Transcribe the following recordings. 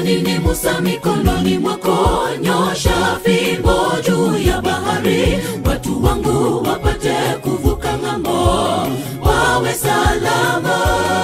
nini Musa mikononi mwako? Nyosha fimbo juu ya bahari, watu wangu wapate kuvuka ng'ambo, wawe salama,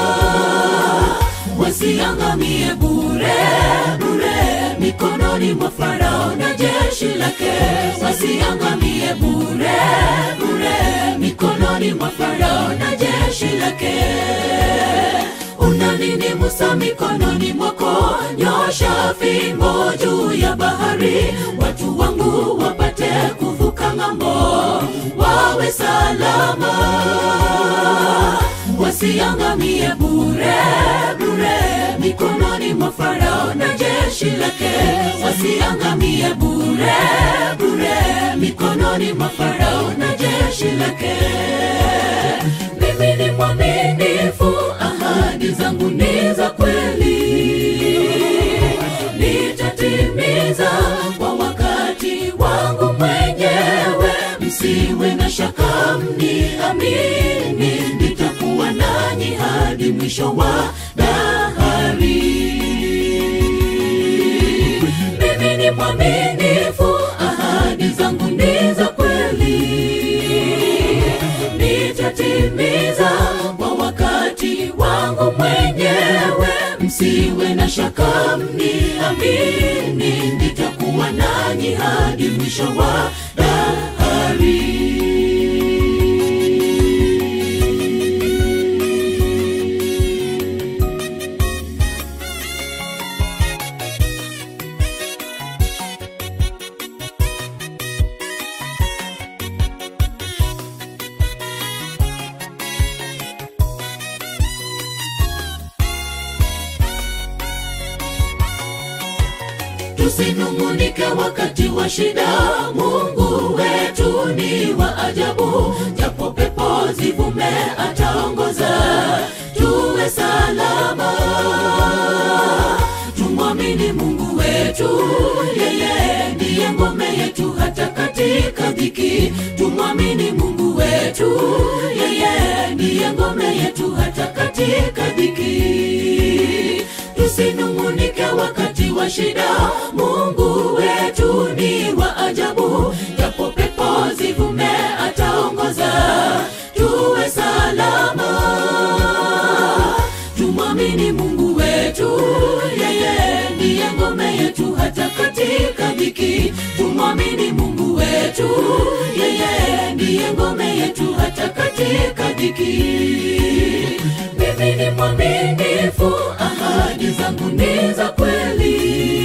wasiangamie bure bure mikononi mwa Farao na jeshi lake, wasiangamie bure bure mikononi mwa Farao na jeshi lake. Una nini Musa mikononi mwako? Nyosha fimbo juu ya bahari, watu wangu wapate kuvuka ng'ambo, wawe salama, wasiangamie bure bure mikononi mwa Farao na jeshi lake, wasiangamie bure bure mikononi mwa Farao na jeshi lake. Mimi ni mwaminifu, ahadi zangu ni za kweli, nitatimiza kwa wakati wangu mwenyewe. Msiwe na shaka, mniamini, nitakuwa nanyi hadi mwisho wa dahari. Mimi ni mwaminifu, ahadi zangu ni za kweli, nitatimiza kwa wakati wangu mwenyewe. Msiwe na shaka, mniamini, nitakuwa nanyi hadi mwisho wa dahari. Tusinungunike wakati wa shida, Mungu wetu ni wa ajabu, japo pepo zivume ataongoza, tuwe salama. Tumwamini Mungu wetu, yeye ndiye ngome yetu hata katika dhiki. Tumwamini Mungu wetu, yeye ndiye ngome yetu hata katika dhiki. Tusinungunike wakati wa shida, Mungu wetu ni wa ajabu, japo pepo zivume ataongoza, tuwe salama. Tumwamini Mungu wetu, yeye ndiye ngome yetu hata katika dhiki. Tumwamini Mungu wetu, yeye ndiye ngome yetu hata katika dhiki. Mimi ni mwaminifu, ahadi zangu ni za kweli,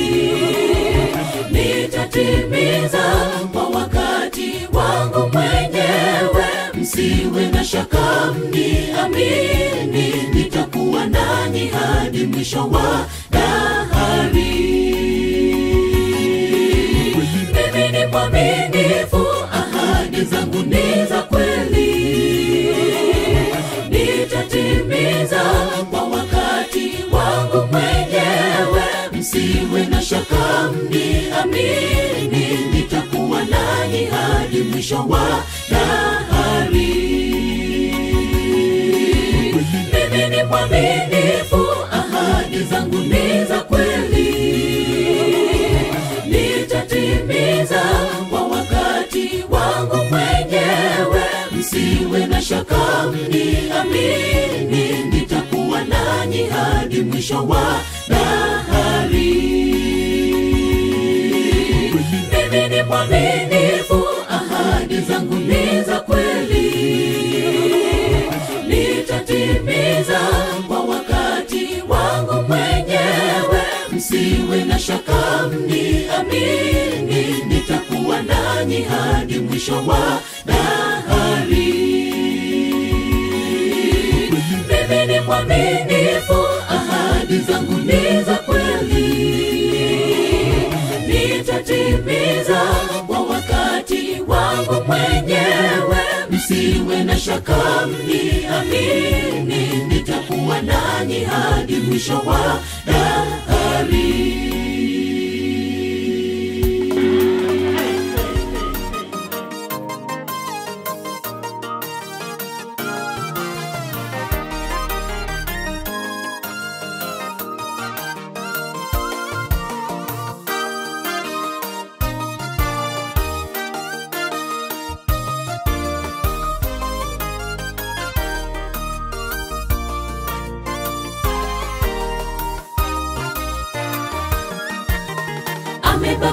nitatimiza kwa wakati wangu mwenyewe. Msiwe na shaka, mniamini, nitakuwa nanyi hadi mwisho wa dahari. Mimi ni mwaminifu, ahadi zangu ni za kweli, nitatimiza kwa wakati wangu mwenyewe. Msiwe na shaka, mniamini, nitakuwa nanyi hadi mwisho wa dahari. Mimi ni mwaminifu, ahadi zangu ni za kweli, nitatimiza kwa wakati wangu mwenyewe. Msiwe na shaka, mniamini, nitakuwa nanyi hadi mwisho wa dahari. Mimi ni mwaminifu, ahadi zangu ni za kweli, nitatimiza kwa wakati wangu mwenyewe. Msiwe na shaka, mniamini, nitakuwa nanyi hadi mwisho wa dahari. Mimi ni mwaminifu, ahadi zangu ni za kweli, nitatimiza kwa wakati wangu mwenyewe. Msiwe na shaka, mniamini, nitakuwa nanyi hadi mwisho wa dahari.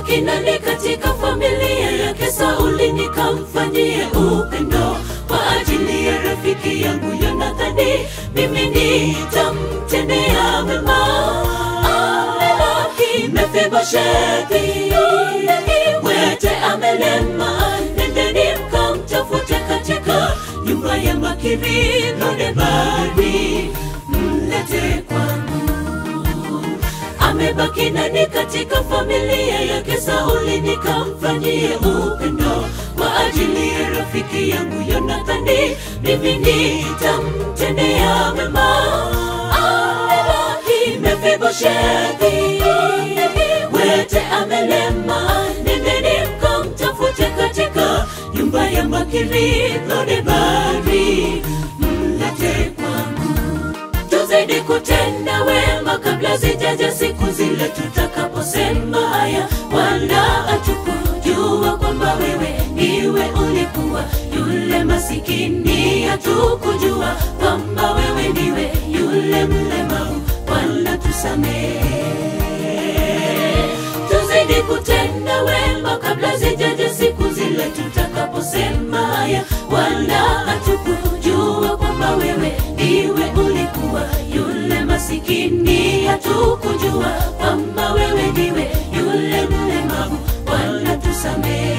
amebaki nani katika familia yake Sauli, nikamfanyie upendo kwa ajili ya rafiki yangu Yonathani, mimi nitamtendea mema. Amebaki Mefiboshethi, wete amelema, nendeni mkamtafute katika nyumba ya Makiri Lodebari, mlete kwangu. Amebaki nani katika familia yake Sauli, nikamfanyie upendo kwa ajili ya rafiki yangu Yonathani, mimi nitamtendea mema. Amebaki Mefiboshethi, wete amelema, nendeni mkamtafute katika nyumba ya Makiri Lodebari, mlete kwangu. Tuzidi kutenda wema kabla zijaja siku zile tutakaposema haya, wala hatukujua kwamba wewe ndiwe ulikuwa yule masikini, hatukujua kwamba wewe ndiwe yule mlemavu, wala tusamehe. Tuzidi kutenda wema kabla zijaja siku zile tutakaposema haya, wala hatukujua kwamba wewe ndiwe ulikuwa yule masikini, hatukujua kwamba wewe ndiwe yule mlemavu, wala tusamehe.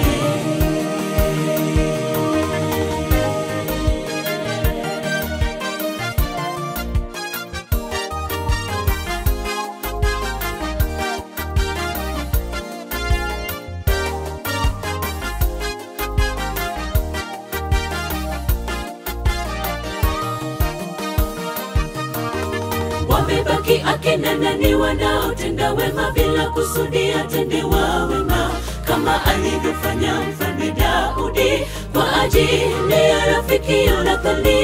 Wamebaki akina nani wanaotenda wema bila kusudia tendewa wema, kama alivyofanya mfalme Daudi kwa ajili ya rafiki Yonathani.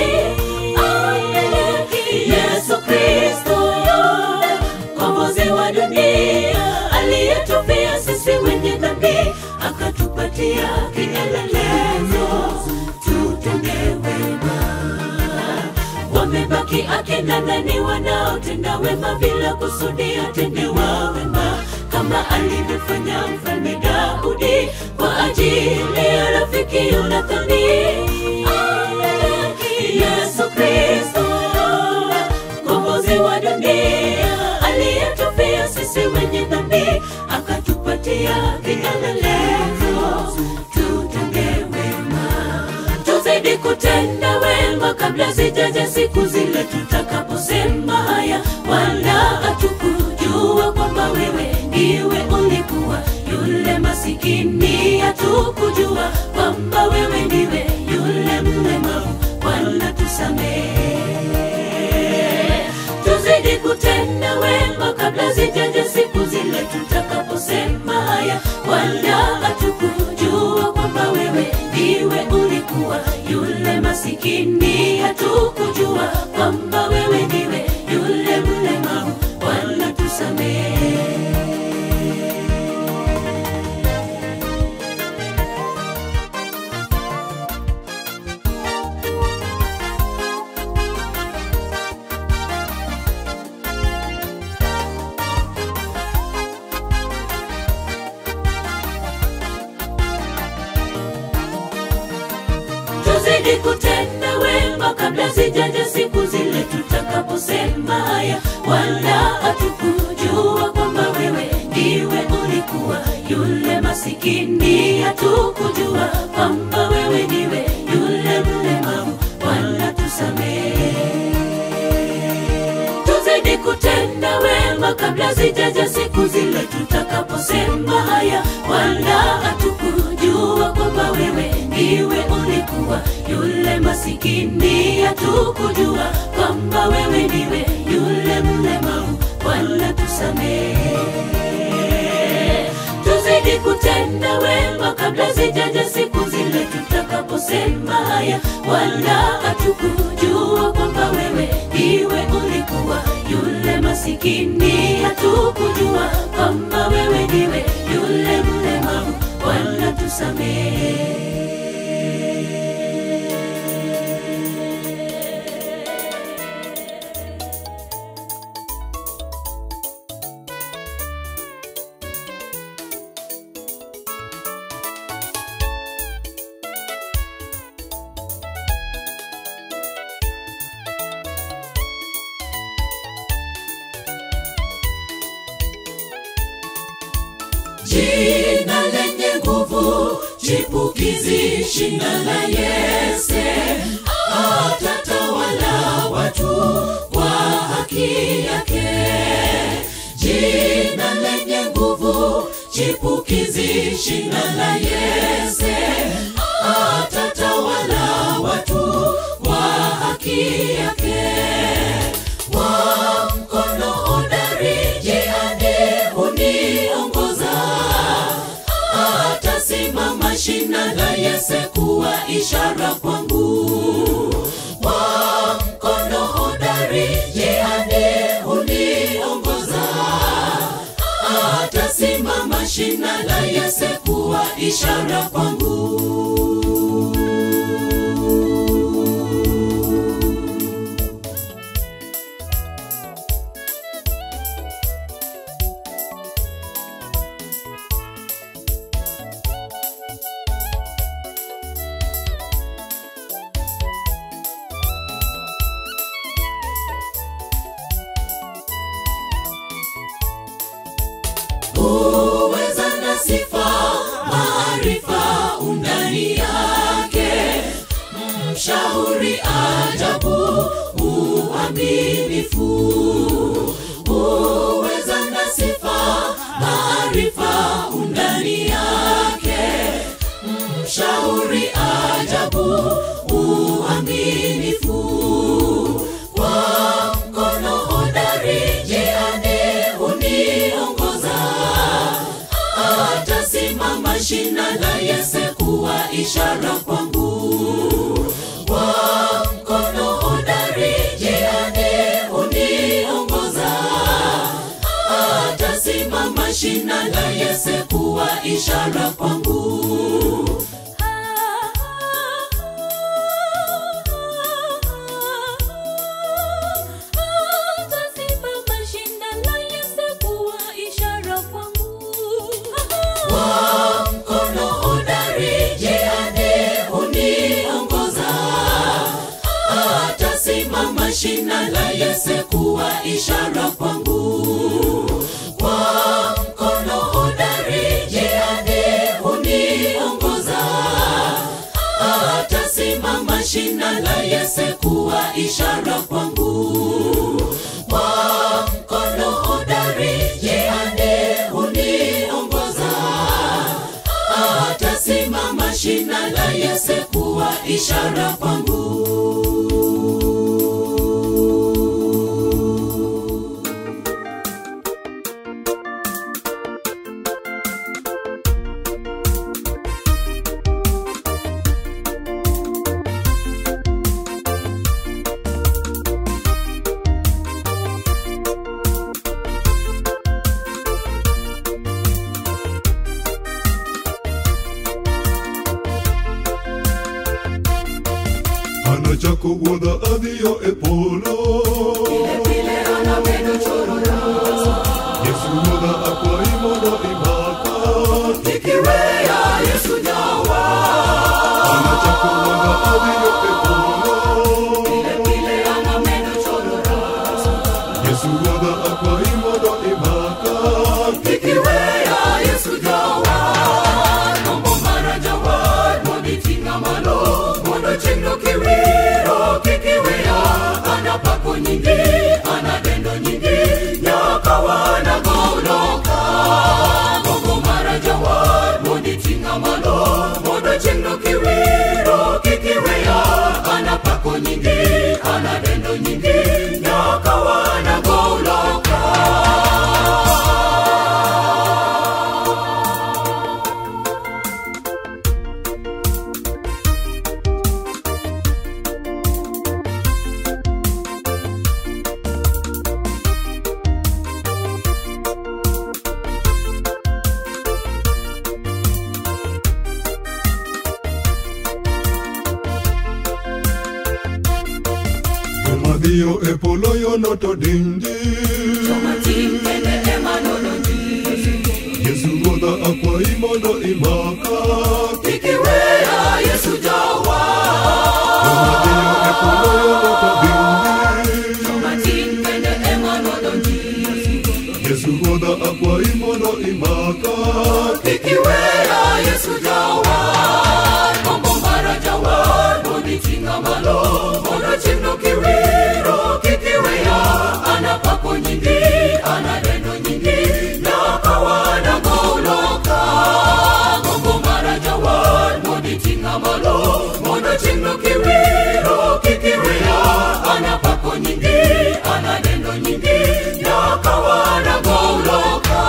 Yesu Kristo, mkombozi wa dunia, aliyetufia sisi wenye dhambi, akatupatia kielelezo tutende wema. Wamebaki akina nani wanaotenda wema bila kusudia tendewa wema, kama alivyofanya mfalme Daudi kwa ajili ya rafiki Yonathani. Yesu Kristo, mkombozi wa dunia, aliyetufia sisi wenye dhambi, akatupatia kielelezo tutende wema. Tuzidi kutenda wema kabla zijaja siku zile tutakaposema haya, wala hatukujua kwamba wewe ndiwe ulikuwa yule masikini, hatukujua kwamba wewe ndiwe yule mlemavu, wala tusamehe. Tuzidi kutenda wema kabla zijaja siku zile tutakaposema haya, wala hatukujua kwamba wewe ndiwe ulikuwa yule masikini, hatukujua kwamba wewe ndiwe yule mlemavu, wala tusamehe. Tuzidi kutenda wema kabla zijaja siku zile tutakaposema haya, wala hatukujua kwamba wewe ndiwe ulikuwa yule masikini, hatukujua kwamba wewe ndiwe yule mlemavu, wala tusamehe. Tuzidi kutenda wema kabla zijaja siku zile tutakaposema haya, wala hatukujua kwamba wewe ndiwe ulikuwa yule masikini, hatukujua kwamba wewe ndiwe yule mlemavu, wala tusamehe. Tuzidi kutenda wema kabla zijaja siku zile tutakaposema haya, wala hatukujua kwamba wewe ndiwe ulikuwa yule masikini, hatukujua kwamba wewe ndiwe yule mlemavu, wala tusamehe. jina lenye nguvu, chipukizi, shina la Yese. Atatawala watu kwa haki yake. Jina lenye nguvu, chipukizi, shina la Yese. Atatawala watu kwa haki yake. Wa mkono hodari, jehani huniongoza. Atasimama shina la Yese kuwa ishara kwangu. Wa mkono hodari, jehani huniongoza. Atasimama shina la Yese kuwa ishara kwangu. Uweza na sifa, maarifa undani yake. Mshauri ajabu, uaminifu. Uweza na sifa, maarifa undani yake. Mshauri ajabu, uaminifu. Kwa mkono hodari, jehani huniongoza. Atasimama shina la Yese kuwa ishara kwangu. Kwa mkono hodari, jehani huniongoza. Atasimama shina la Yese kuwa ishara kwangu. Shina la Yese kuwa ishara kwangu. Kwa mkono hodari, jehani huniongoza. Atasimama shina la Yese kuwa ishara kwangu. Kwa mkono hodari, jehani huniongoza. Atasimama shina la Yese kuwa ishara kwangu. Chako woda adio e polo. Pile ana weno chorora. Yesu woda akwa imono imaka. Tikiwea Yesu jawa. Ana chako woda adio e polo. Pile ana weno chorora. Yesu woda akwa imono imaka. Tikiwea Yesu jawa. Nombo mara jawa, modi tinga malo, modo chendo kiwi. Anapako nyingi, anadendo nyingi, nyaka wana goloka. Gongo mara jawa, modi tinga malo, modo chendo kiwiro, kikiwea. Anapako nyingi, anadendo nyingi, nyaka wana goloka. Dio e polo yo noto dindi. Tomatikene emanonondi. Yesu woda akwa imono imaka. Tikiwea Yesu jawa. Dio e polo yo noto dindi. Tomatikene emanonondi. Yesu woda akwa imono imaka. Yesu jawar Gombo mara jawar Bodi tinga malo Mono chino kiwiro Kikiweya Ana pako nyingi Ana deno nyingi Nakawana goloka Gombo mara jawar Bodi tinga malo Mono chino kiwiro Kikiweya Ana pako nyingi Ana deno nyingi Nakawana goloka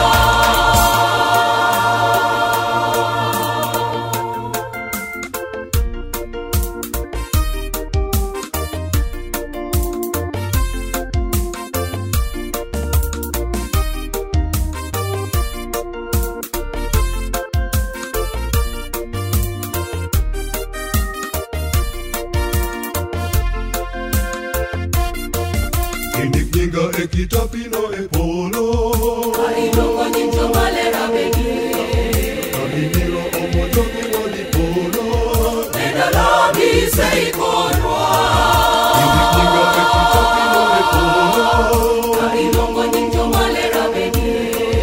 Indik nyinga e kitapino e polo Kailongo nyinjo malera begi Kabiniro omo jogi wadi polo Nena labi seikonwa Indik nyinga e kitapino e polo Kailongo nyinjo malera begi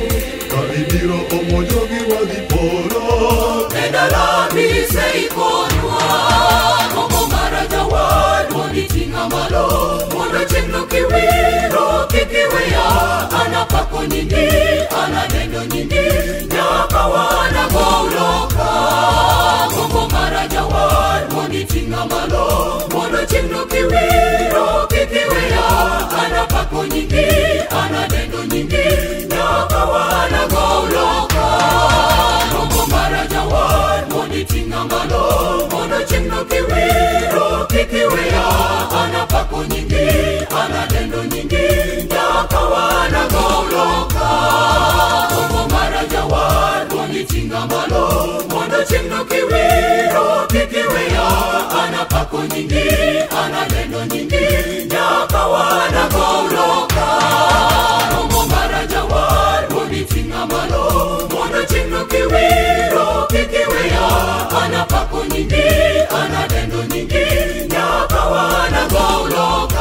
Kabiniro omo jogi wadi polo Nena labi seikonwa Kongo mara jawad Moni tinga malo Mono chino kiwiro Kikiweya Ana pako nyingi Ana dendo nyingi Nyaka wana goloka Kongo mara jawad Moni tinga malo Mono chino kiwiro Kikiweya Ana pako nyingi Ana dendo nyingi Nyaka wana goloka Kongo mara jawad Moni tinga malo Mono chino kiwiro Kikiweya Ana pako nyingi Ana dendo nyingi Nyaka wana goloka Kongo mara jawad Moni tinga malo Mono chino kiwiro Kikiweya Ana pako nyingi Ana dendo nyingi Nyaka wana goloka Kongo mara jawad Moni tinga malo Mono chino kiwiro Kikiweya Ana pako nyingi Ana dendo nyingi Nyaka wana goloka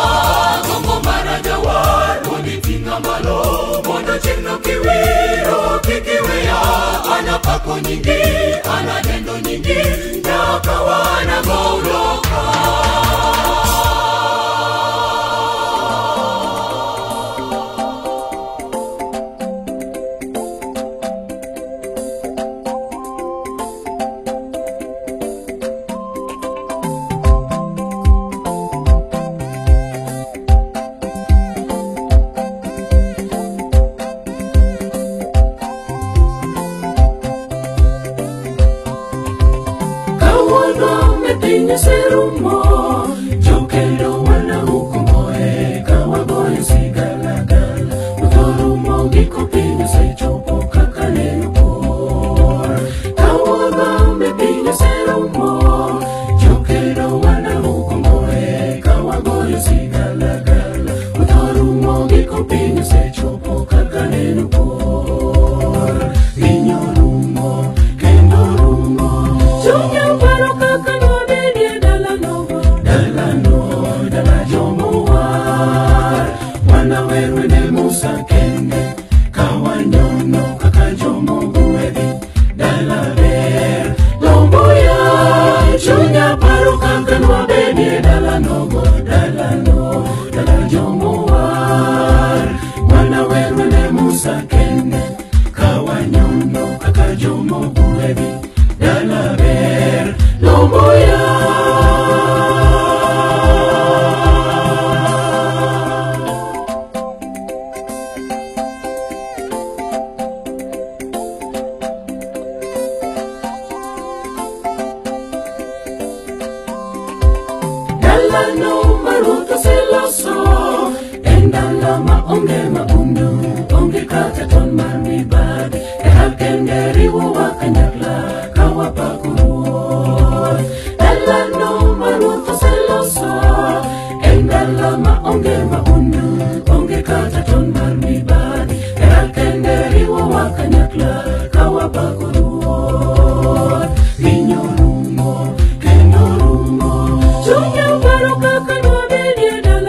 Kongo mara jawad Moni tinga malo Mono chino kiwiro Kikiweya Ana pako nyingi Ana dendo nyingi Nyaka wana goloka Kawana mepinyo serumo Jokelo wana hukumoe Kawagoyo sigalagala Utorumo giko pinyo sechopo kakaneno por Kawana mepinyo serumo Jokelo wana hukumoe Kawagoyo sigalagala Utorumo giko pinyo sechopo kakaneno por Inyo rumo kendo rumo Chunya paro kakano bedie dalano Dala jomo war Wana werwe ne musa kende Kawanyono kaka jomo guedi Dala ver lomboya Chunya paro kakano bedie dalano Dala jomo war Wana werwe ne musa kende Kawanyono kaka jomo guedi Dala ver lomboya Dala no maruto seloso Endala ma onge maundu Onge kata ton marmibad Ehakenderi wakanyakla Kawapakuru Dala no maruto seloso Endala ma onge maundu Onge kata ton marmibad Ehakenderi wakanyakla Kawapakuru Inyo rumo kendo rumo Chunya paro kakano bedie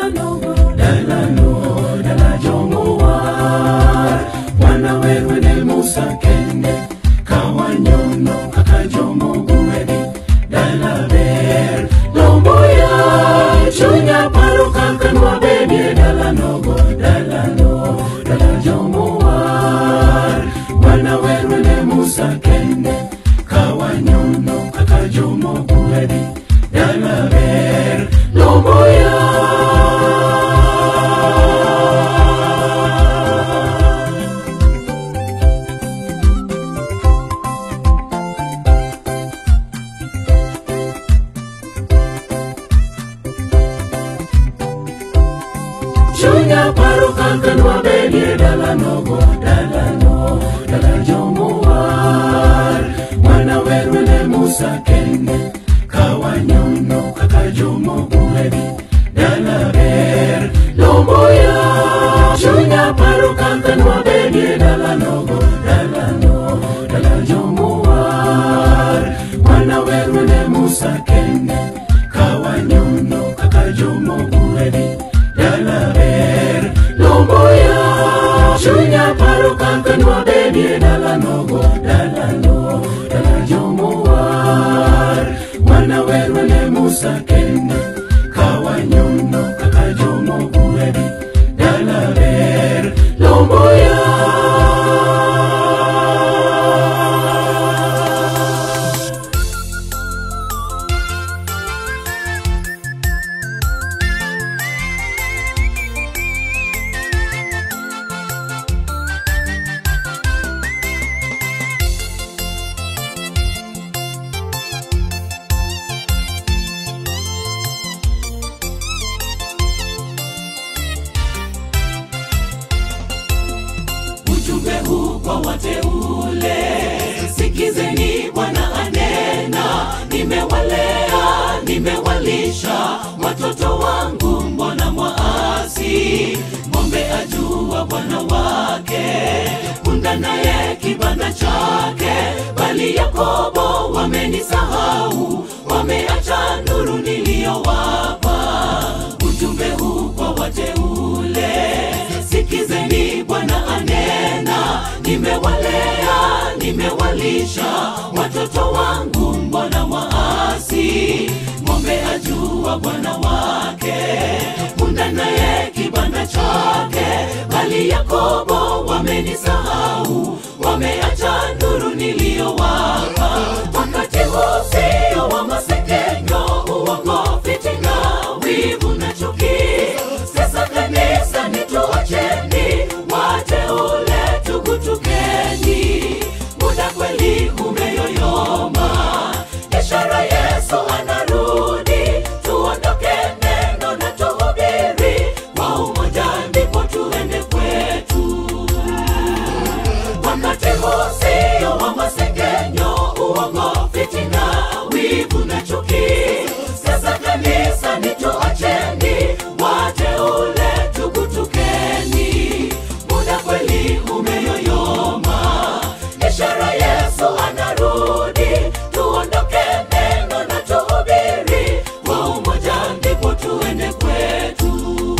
kawanyono kaka jomo guwegi dala ber lomboya chunya paro kaka nwabedie dala nogo dala jomo war wana werune Musa kende kawanyono kaka jomo guwegi dala ber lomboya chunya paro kaka nwabedie dala nogo dala jomo war wana werune Musa kende kawanyono kaka jomo guwegi dala ber lomboya chunya paro kaka nwabedie dala nogo dala jomo war wana werune Musa kende kawanyono kaka jomo guwegi dala ber lomboya chunya paro kaka nwabedie dala nogo dala jomo war wana werune Musa kende kawanyono kaka jomo guwegi dala ber lomboya ujumbe huu kwa wateule, sikizeni Bwana anena, nimewalea, nimewalisha watoto wangu, mbona mwaasi? Ng'ombe ajua bwana wake, punda naye kibanda chake, bali Yakobo wamenisahau, wameacha nuru niliyowapa. Ujumbe huu kwa wateule, sikizeni Bwana anena, nimewalea, nimewalisha watoto wangu, mbona mwaasi? Ng'ombe ajua bwana wake, punda naye kibanda chake, bali Yakobo wamenisahau, wameacha nuru niliyowapa. Wakati huu sio wa masengenyo, uongo, fitina, wivu na chuki. Sasa kanisa nituacheni, wateule tugutukeni, muda kweli umeyoyoma, ishara Yesu anarudi, tuondoke neno na tuhubiri, kwa umoja ndipo tuende kwetu. Wakati huu sio wa masengenyo, uongo, fitina, wivu na chuki. Sasa kanisa nituacheni, wateule tugutukeni, muda kweli umeyoyoma, ishara Yesu anarudi, tuondoke neno na tuhubiri, kwa umoja ndipo tuende kwetu.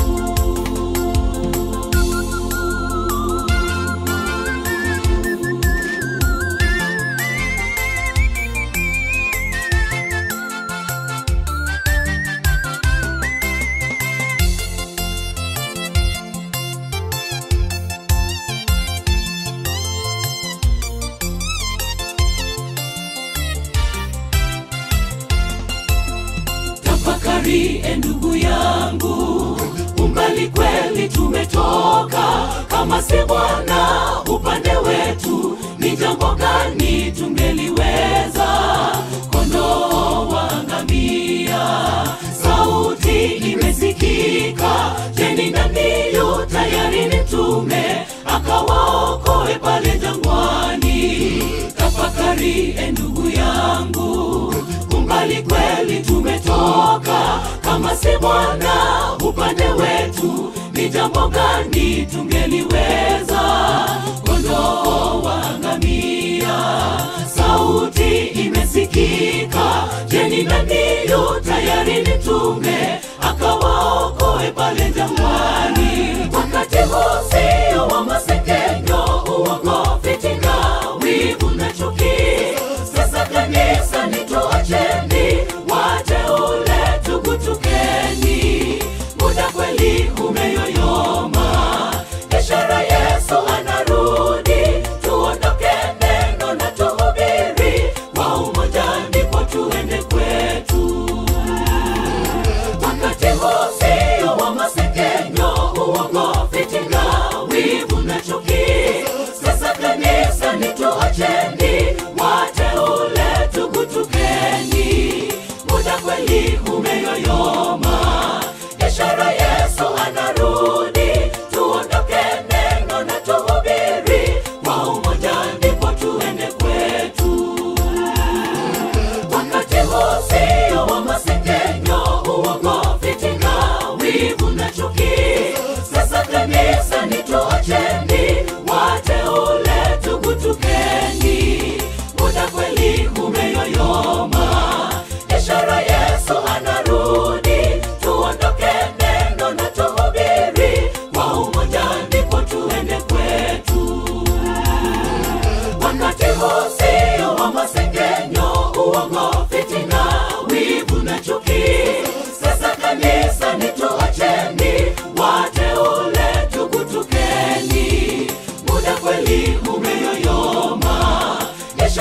Tafakari ndugu yangu, umbali kweli tumetoka, kama si Bwana upande wetu, ni jambo gani tungeliweza? Kondoo waangamia, sauti imesikika, je, ni nani yu tayari nitume akawaokoe pale jangwani? Tafakari ndugu yangu, umbali kweli tumetoka, kama si Bwana upande wetu, ni jambo gani tungeliweza? Kondoo waangamia, sauti imesikika, je, ni nani yu tayari nitume akawaokoe pale jangwani? Wakati huu sio wa masengenyo, uongo, fitina, wivu na chuki.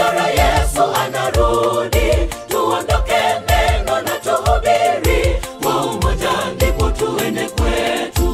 ishara Yesu anarudi. Tuondoke neno na tuhubiri, kwa umoja ndipo tuende kwetu.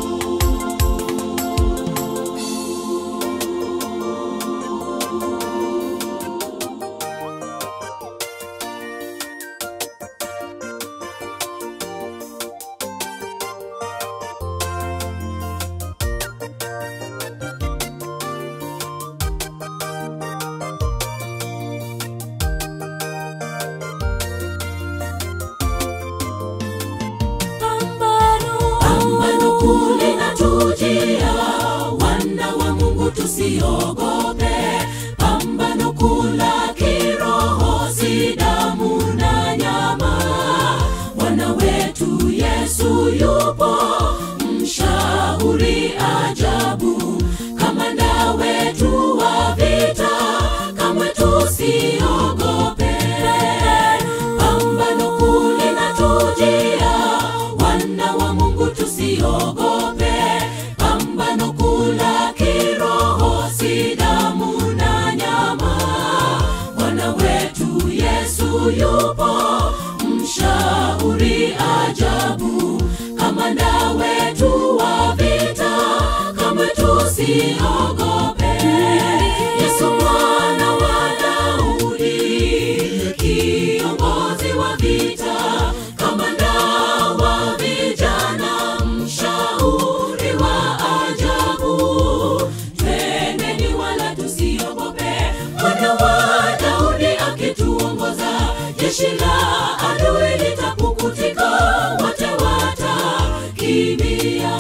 Linatujia, wana wa Mungu tusiogope. Pambano kula kiroho, si damu na nyama. Bwana wetu Yesu yupo, mshauri ajabu, kamanda wetu wa vita, kamwe tusiogope. Pambano linatujia, wana wa Mungu tusiogope. Pambano kula kiroho, si damu na nyama. Bwana wetu Yesu yupo, mshauri ajabu, kamanda wetu wa vita, kamwe tusiogope. Yesu mwana wa Daudi, kiongozi wa vita, kamanda wa vijana, mshauri wa ajabu. Twendeni wala tusiogope, mwana wa Daudi akituongoza. Jeshi la adui litapukutika, wote watakimbia.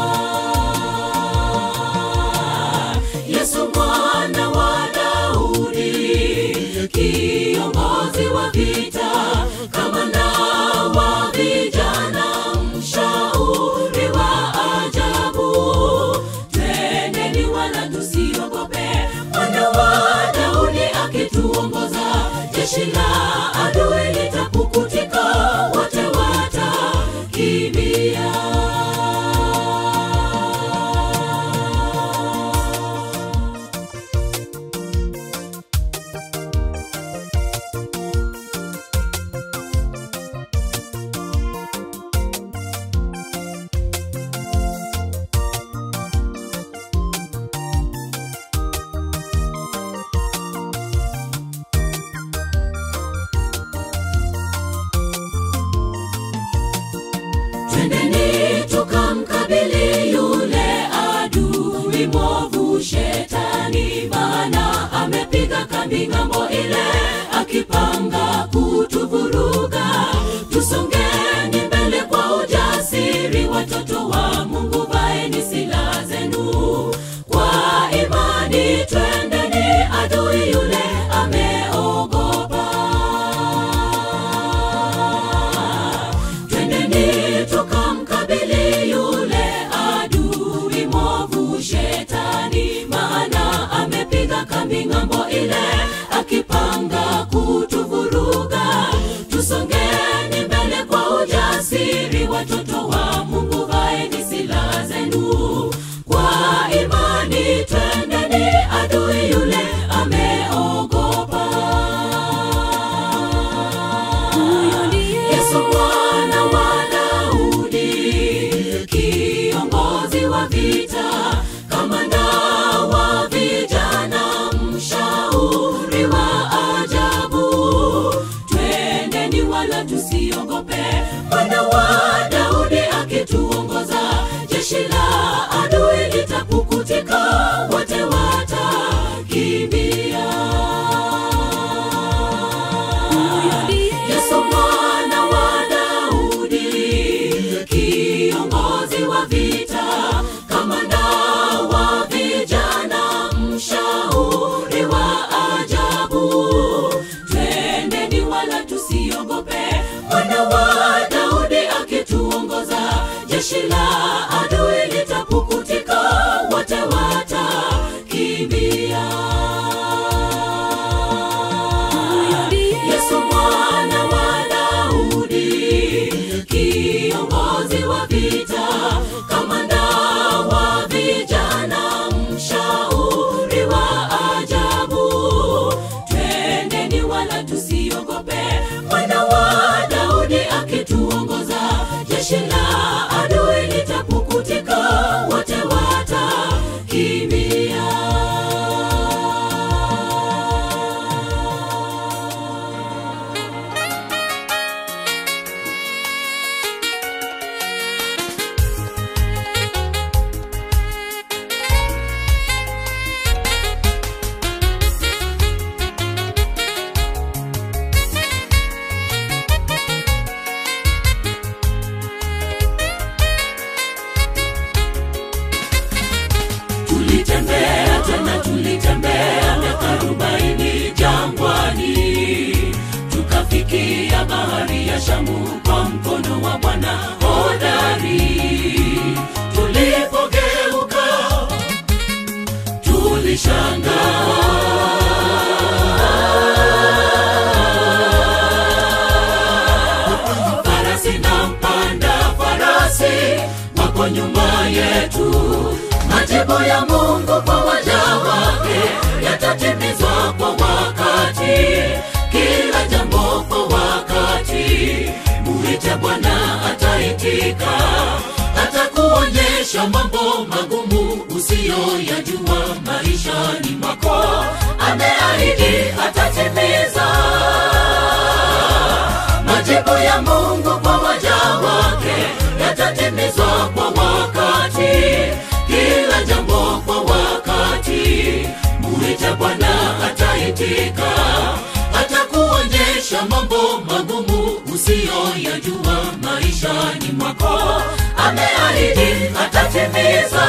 Yesu mwana wa Daudi, kiongozi wa vita, kamanda wa vijana, mshauri wa ajabu. Twendeni wala tusiogope, mwana wa Daudi akituongoza. Jeshi la adui litapukutika, wote watakimbia. Twendeni tukamkabili yule adui mwovu Shetani, maana amepiga kambi ng'ambo ile, akipanga kutuvuruga. Tusongeni mbele kwa ujasiri, watoto wa Mungu, vaeni silaha zenu. Kwa imani twendeni, adui yule ameogopa. Twendeni tukamkabili yule adui mwovu Shetani, maana amepiga kambi ng'ambo ile, akipanga kutuvuruga. Tusongeni Shamu kwa mkono wa Bwana hodari. Tulipogeuka tulishangaa, farasi na mpanda farasi wako nyuma yetu. Majibu ya Mungu kwa waja wake yatatimizwa kwa wakati, kila jambo kwa wakati. Muite Bwana ataitika, atakuonyesha mambo magumu usiyoyajua maishani mwako. Ameahidi atatimiza. Majibu ya Mungu kwa waja wake yatatimizwa kwa wakati, kila jambo kwa wakati. Muite Bwana ataitika, atakuonyesha mambo magumu usiyoyajua maishani mwako. Ameahidi atatimiza.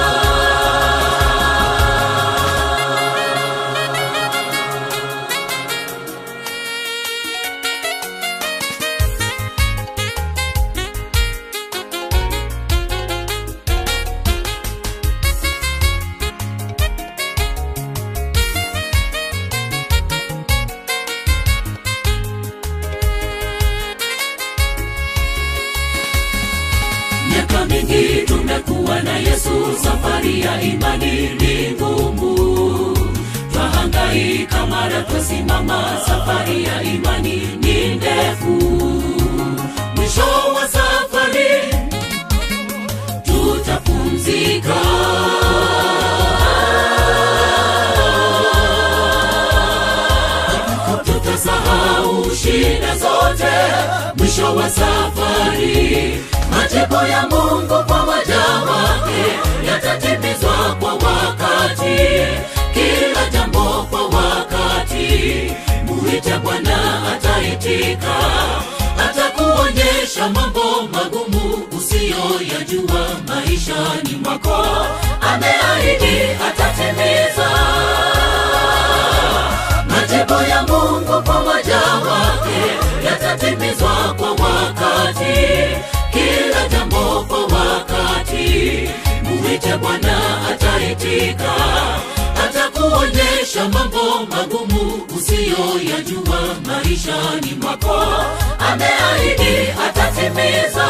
Miaka mingi tumekuwa na Yesu, safari ya imani ni ngumu. Twahangaika mara twasimama, safari ya imani ni ndefu. Mwisho wa safari tutapumzika, tutasahau shida zote mwisho wa safari. Majibu ya Mungu kwa waja wake yatatimizwa kwa wakati, kila jambo kwa wakati. Muite Bwana ataitika, atakuonyesha mambo magumu usiyoyajua maishani mwako. Ameahidi atatimiza. Majibu ya Mungu kwa waja wake yatatimizwa kwa wakati, kila jambo kwa wakati. Muite Bwana ataitika, atakuonyesha mambo magumu usiyoyajua maishani mwako. Ameahidi atatimiza.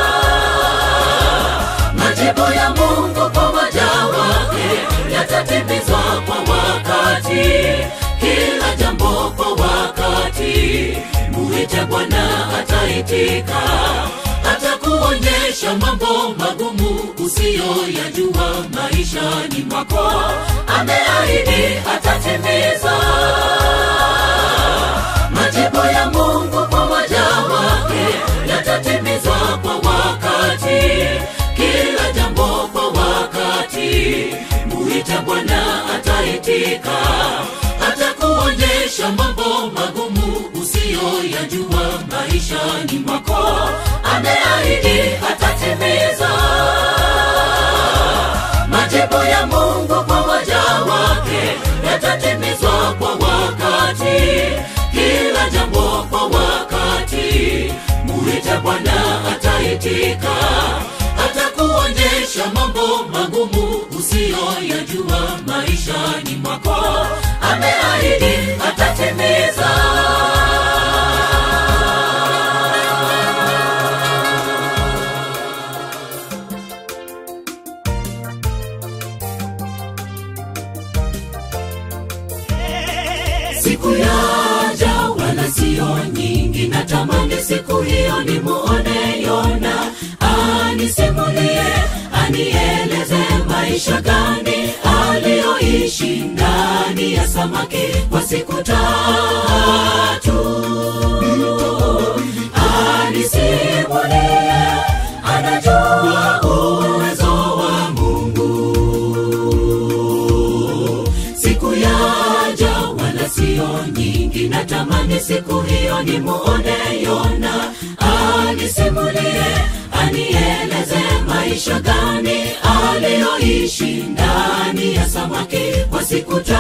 Majibu ya Mungu kwa waja wake yatatimizwa kwa wakati, kila jambo kwa wakati. Muite Bwana ataitika, atakuonyesha mambo magumu usiyoyajua maishani mwako. Ameahidi atatimiza. Majibu ya Mungu kwa waja wake yatatimizwa kwa wakati, kila jambo kwa wakati. Muite Bwana ataitika, atakuonyesha mambo magumu usiyoyajua maishani mwako. Ameahidi atatimiza. Majibu ya Mungu kwa waja wake yatatimizwa kwa wakati, kila jambo kwa wakati. Muite Bwana ataitika, atakuonyesha mambo magumu usiyoyajua maishani mwako. Ameahidi atatimiza. Siku yaja wala sio nyingi, natamani siku hiyo nimuone Yona, anisimulie, anieleze maisha gani aliyoishi ndani ya samaki kwa siku 3. Anisimulie, anajua uwezo wa Mungu. Siku yaja wala sio nyingi, natamani siku hiyo nimuone Yona, anisimulie, anieleze maisha gani aliyoishi ndani ya samaki kwa siku 3.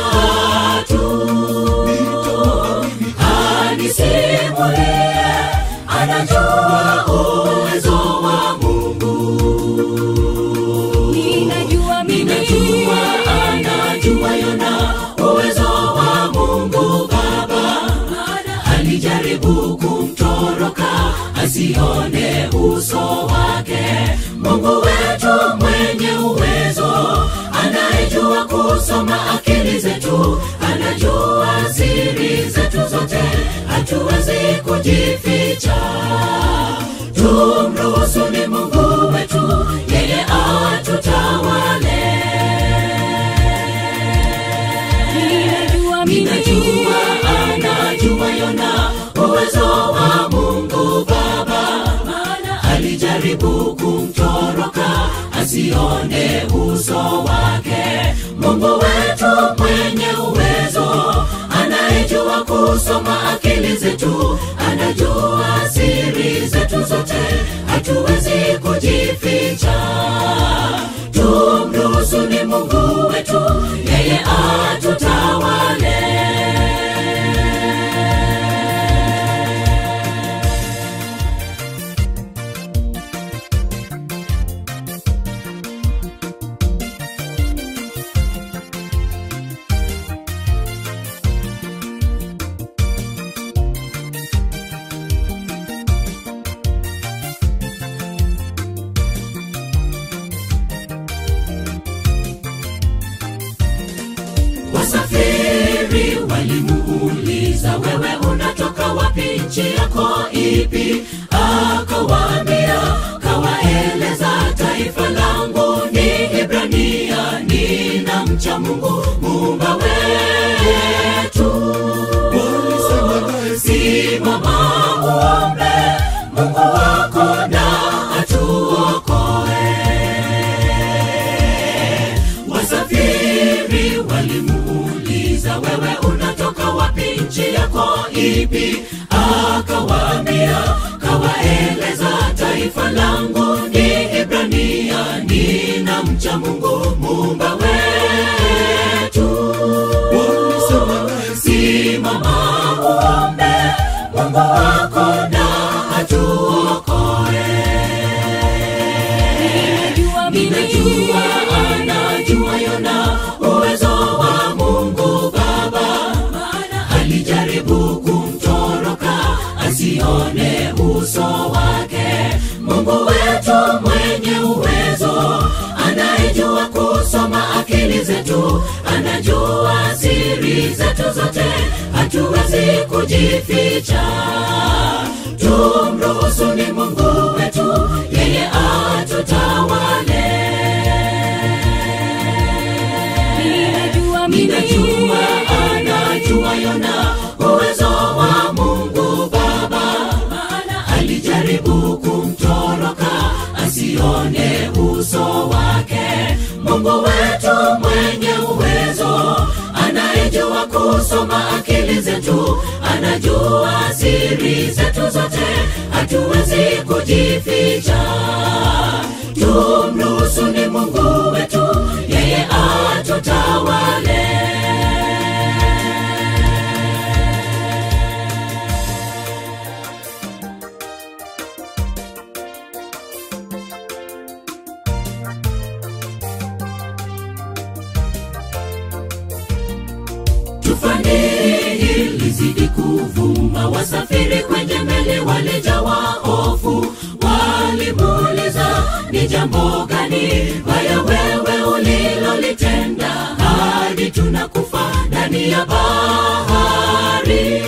Anisimulie, anajua uwezo wa Mungu. Ninajua anajua Yona uwezo wa Mungu Baba. Alijaribu kumtoroka asione uso wake. Mungu wetu mwenye uwezo, anayejua kusoma akili zetu, anajua siri zetu zote, hatuwezi kujificha. Tumruhusu ni Mungu wetu, yeye atutawale. Ninajua anajua Yona uwezo wa Mungu Baba. Alijaribu kumtoroka asione uso wake. Mungu wetu mwenye uwezo, anayejua kusoma akili zetu, anajua siri zetu zote, hatuwezi kujificha. Tumruhusu ni Mungu wetu, yeye atutawale. Wasafiri walimuuliza, wewe unatoka wapi, nchi yako ipi? Akawaambia, kawaeleza, taifa langu ni Ibrania, ninamcha Mungu Muumba wetu. Simama uombe Mungu wako na atuokoe. Wasafiri walimuuliza, wewe unatoka wapi, nchi yako ipi? Akawaambia, kawaeleza, taifa langu ni Ibrania, ninamcha Mungu Muumba wetu. Simama uombe Mungu wako na atuokoe. Ninajua anajua Yona uwezo wa Mungu Baba. Alijaribu kumtoroka asione uso wake. Mungu wetu mwenye uwezo, anayejua kusoma akili zetu, anajua siri zetu zote, hatuwezi kujificha. Tumruhusu ni Mungu wetu, yeye atutawale. Ninajua anajua Yona uwezo wa Mungu Baba. Alijaribu kumtoroka asione uso wake. Mungu wetu mwenye uwezo, anayejua kusoma akili zetu, anajua siri zetu zote, hatuwezi kujificha. Tumruhusu ni Mungu wetu, yeye atutawale. Tufani ilizidi kuvuma, wasafiri kwenye meli walijawa hofu. Walimuuliza, ni jambo gani baya wewe ulilolitenda, hadi tunakufa ndani ya bahari?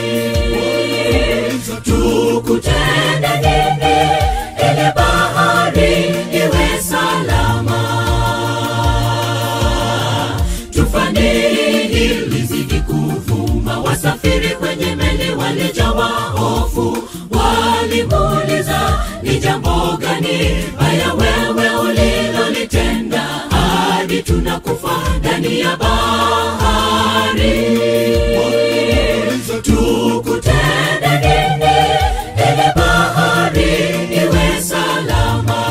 Tukutende nini ili bahari iwe salama? Tufani ilizidi kuvuma, wasafiri kwenye meli walijawa hofu. Walimuuliza, ni jambo gani baya wewe ulilolitenda, hadi tunakufa ndani ya bahari? Tukutende nini ili bahari iwe salama?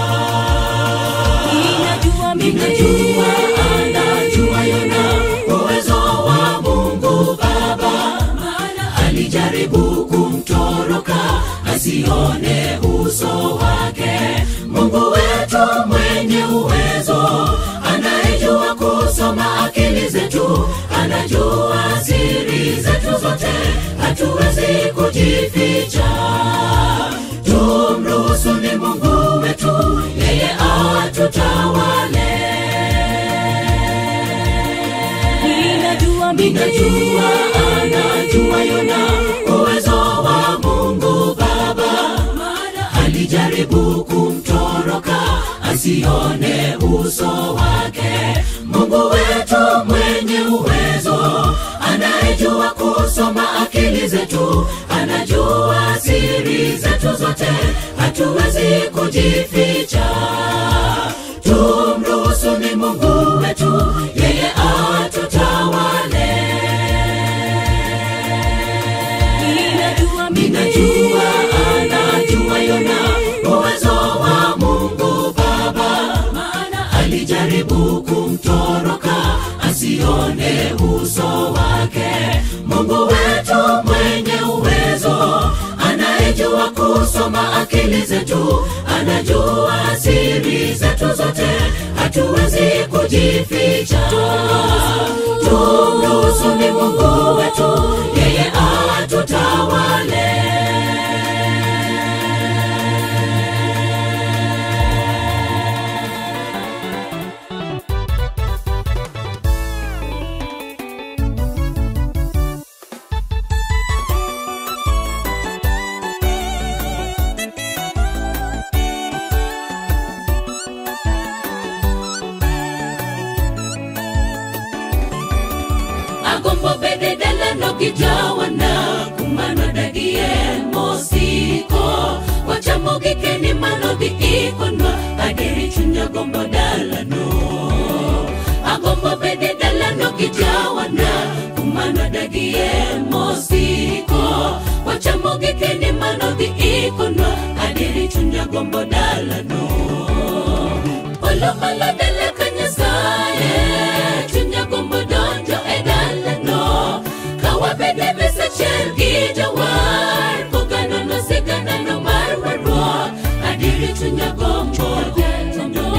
Ninajua anajua Yona uwezo wa Mungu Baba. Alijaribu kumtoroka asione uso wake. Mungu wetu mwenye uwezo, anayejua kusoma akili zetu, anajua siri zetu zote, hatuwezi kujificha. Tumruhusu ni Mungu wetu, yeye atutawale. Ninajua anajua yona uwezo wa Mungu Baba, maana alijaribu kumtoroka asione uso wake. Mungu wetu mwenye uwezo, anayejua kusoma akili zetu, anajua siri zetu zote, hatuwezi kujificha. Tumruhusu ni Mungu wetu, yeye atutawale. Ninajua anajua yona uwezo wa Mungu Baba, maana alijaribu kumtoroka asione uso wake. Mungu wetu mwenye uwezo, anayejua kusoma akili zetu, anajua siri zetu zote, hatuwezi kujificha. Tumruhusu ni Mungu wetu, yeye atutawale. Agombo bede dala no gijawana, kumano dagie mosiko, wachamo gikeni mano di ikonwa, adiri chunya gombo dala no. Agombo bede dala no gijawana, kumano dagie mosiko, wachamo gikeni mano di ikonwa, adiri chunya gombo dala no. Olo malo dala kanyasaye, chunya gombo donjo edala no. Kawabede mesa chel gijawar, pogano no sigana no marwaro, adiri chunya gombo donjo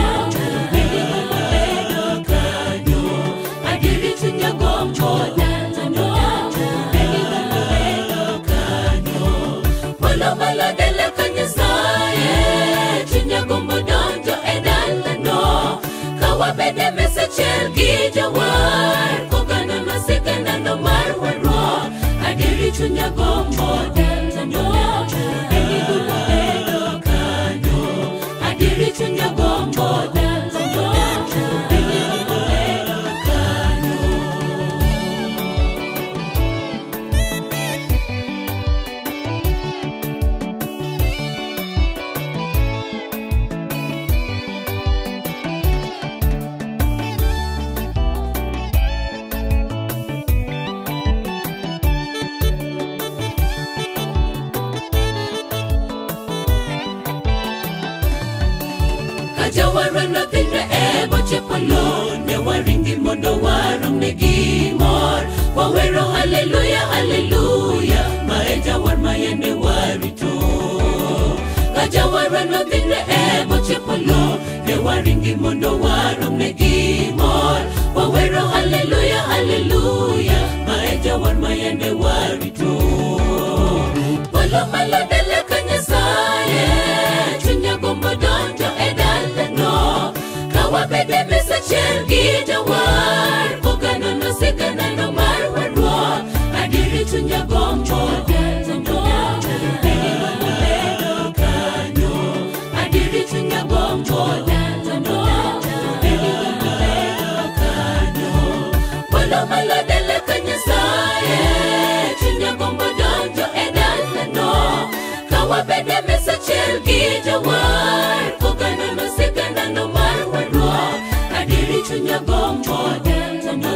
bedo kanyo, adiri chunya gombo donjo bedo kanyo. Polo malo dala kanyasaye, chunya gombo donjo edala no. Kawabede mesa chel gijawar, pogano no sigana no marwaro, adiri chunya gombo donjo bedo kanyo, adiri chunya gombo donjo bedo kanyo. Kajawara no tindre ebo chepalo, ne waringi mondo warong negi mor. Wawero hallelujah hallelujah, maeja war mayende warito. Kajawara no tindre ebo chepalo, ne waringi mondo warong negi mor. Wawero hallelujah hallelujah, maeja war mayende warito. Polo malo dala kanyasaye, chunya gombo donjo edala no. Kawabede mesa chel gijawar, pogano no sigana no marwaro, adiri chunya gombo donjo bedo kanyo, adiri chunya gombo donjo bedo kanyo. Polo malo dala kanyasaye, chunya gombo donjo edala no. Kawabede mesa chel gijawar, pogano no sigana no marwaro, adiri chunya gombo donjo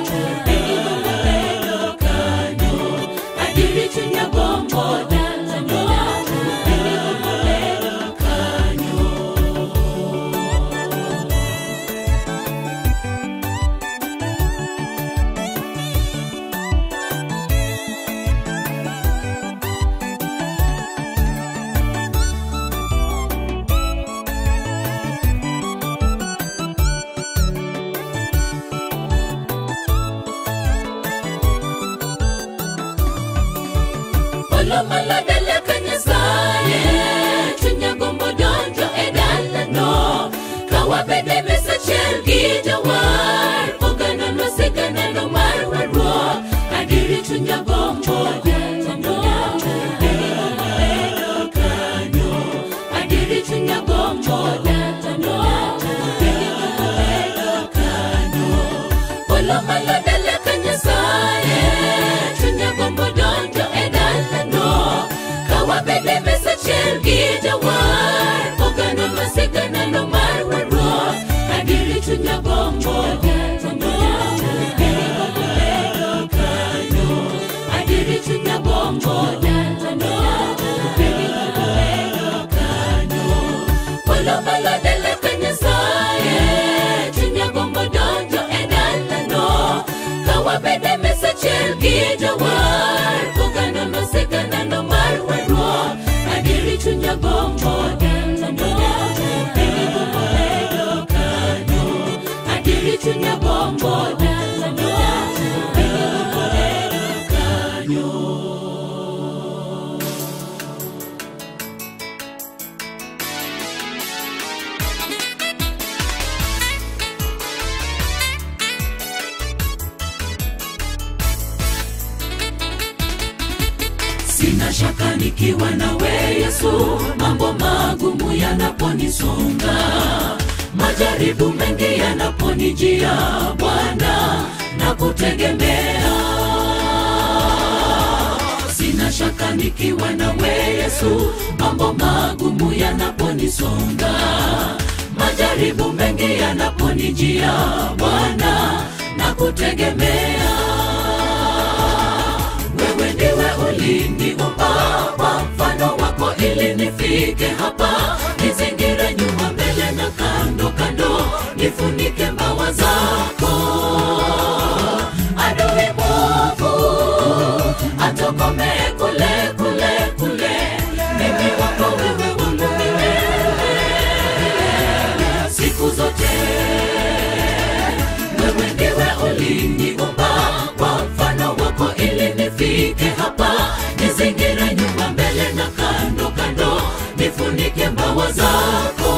bedo kanyo, adiri chunya gombo donjo bedo kanyo. Polo maladala kanyasaye chunya gombo donjo edala no kawabede mesa chelgi jawar ogana no segana no marwaro adiri chunya gombo donjo adiri chunya gombo donjo polo maladala kanyasaye chunya gombo donjo edala no kawabede mesa chelgi jawar ogana no segana no marwaro adiri chunya gombo donjo adiri chunya gombo donjo polo maladala kanyasaye chunya gombo donjo edala no kawabede mesa chelgi jawar ogana no segana no marwaro adiri chunya gombo donjo adiri chunya gombo donjo Sina shaka nikiwa nawe Yesu, mambo magumu yanaponisonga, majaribu mengi yanaponijia, Bwana nakutegemea. Sina shaka nikiwa nawe Yesu, mambo magumu yanaponisonga, majaribu mengi yanaponijia, Bwana nakutegemea. Wewe ndiwe uliniumba kwa mfano wako ili nifike hapa, nizingire nyuma mbele na kando kando, nifunike mbawa zako. Adui mwovu atokomee kule kule kule, mimi wako wewe wangu milele siku zote. Wewe ndiwe uliniumba kwa mfano wako ili nifike hapa, nizingire nyuma mbele na kando kando, nifunike mbawa zako.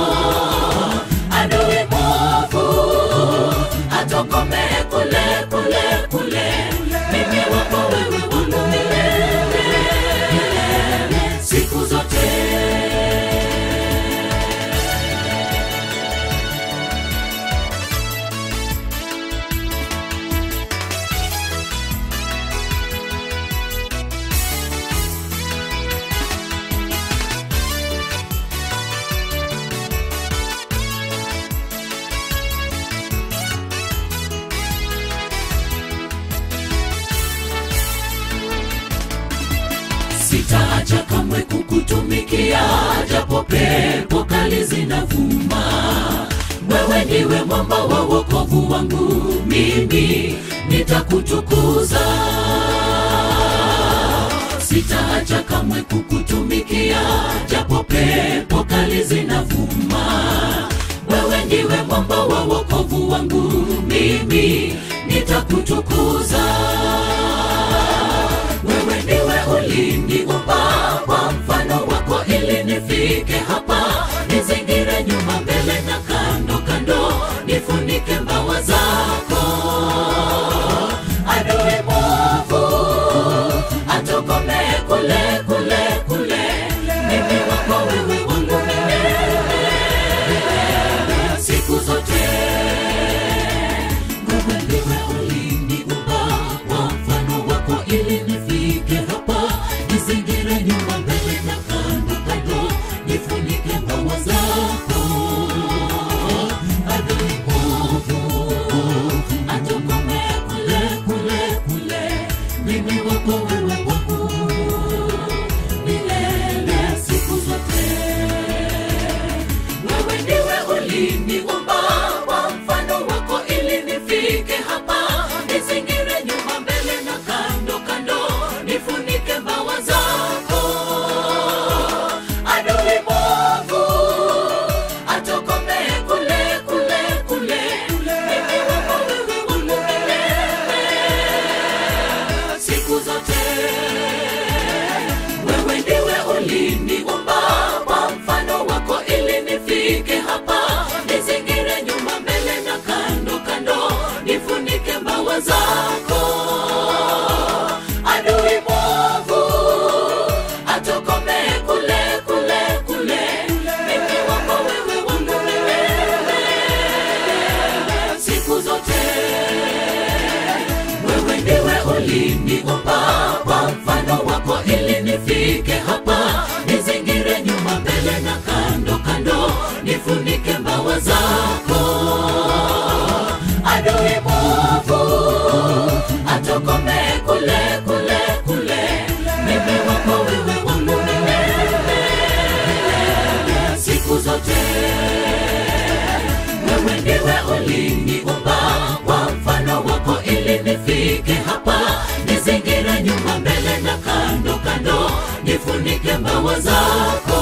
Adui mwovu atokomee kule kule kule, mimi wako wewe wangu milele siku zote. Sitaacha kamwe kukutumikia, japo pepo kali zinavuma. Wewe ndiwe mwamba wa wokovu wangu, mimi nitakutukuza. Sitaacha kamwe kukutumikia, japo pepo kali zinavuma. Wewe ndiwe mwamba wa wokovu wangu, mimi nitakutukuza. Wewe ndiwe uliniumba kwa mfano wako ili nifike hapa, nizingire nyuma mbele na kando kando, nifunike mbawa zako. Adui mwovu atokomee kule kule kule, mimi wako wewe wangu milele siku zote. Wewe ndiwe uliniumba kwa mfano nifike hapa, nizingire nyuma mbele na kando kando, nifunike mbawa zako. Adui mwovu atokome kule kule kule, mimi wako wewe wangu milele siku zote. Wewe ndiwe uliniumba kwa mfano wako ili nifike hapa, nizingire nyuma mbele na kando kando, nifunike mbawa zako.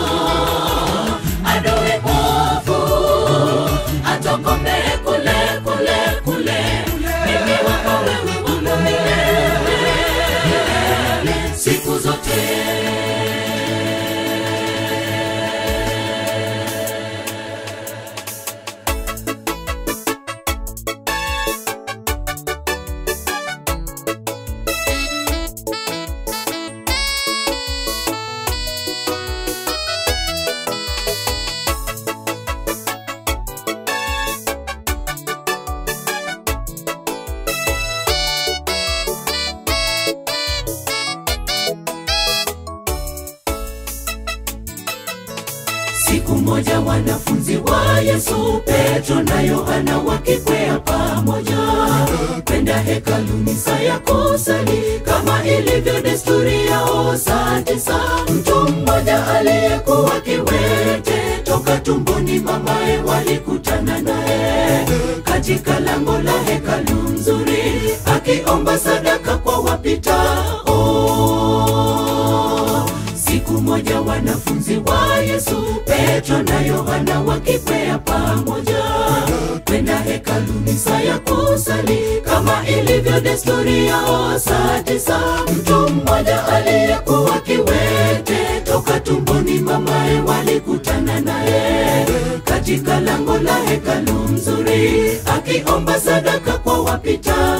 Adui mwovu atokome kule kule kule, mimi wako wewe wangu milele siku zote. Siku moja wanafunzi wa Yesu, Petro na Yohana wakikwea pamoja kwenda hekaluni saa ya kusali, kama ilivyo desturi yao saa 9. Mtu mmoja aliyekuwa kiwete toka tumboni mamaye walikutana naye katika lango la hekalu nzuri, akiomba sadaka kwa wapitao. Siku moja wanafunzi wa Yesu, Petro na Yohana wakikwea pamoja kwenda hekaluni saa ya kusali, kama ilivyo desturi yao saa 9. Mtu mmoja aliyekuwa kiwete toka tumboni mamaye walikutana naye katika lango la hekalu nzuri, akiomba sadaka kwa wapitao.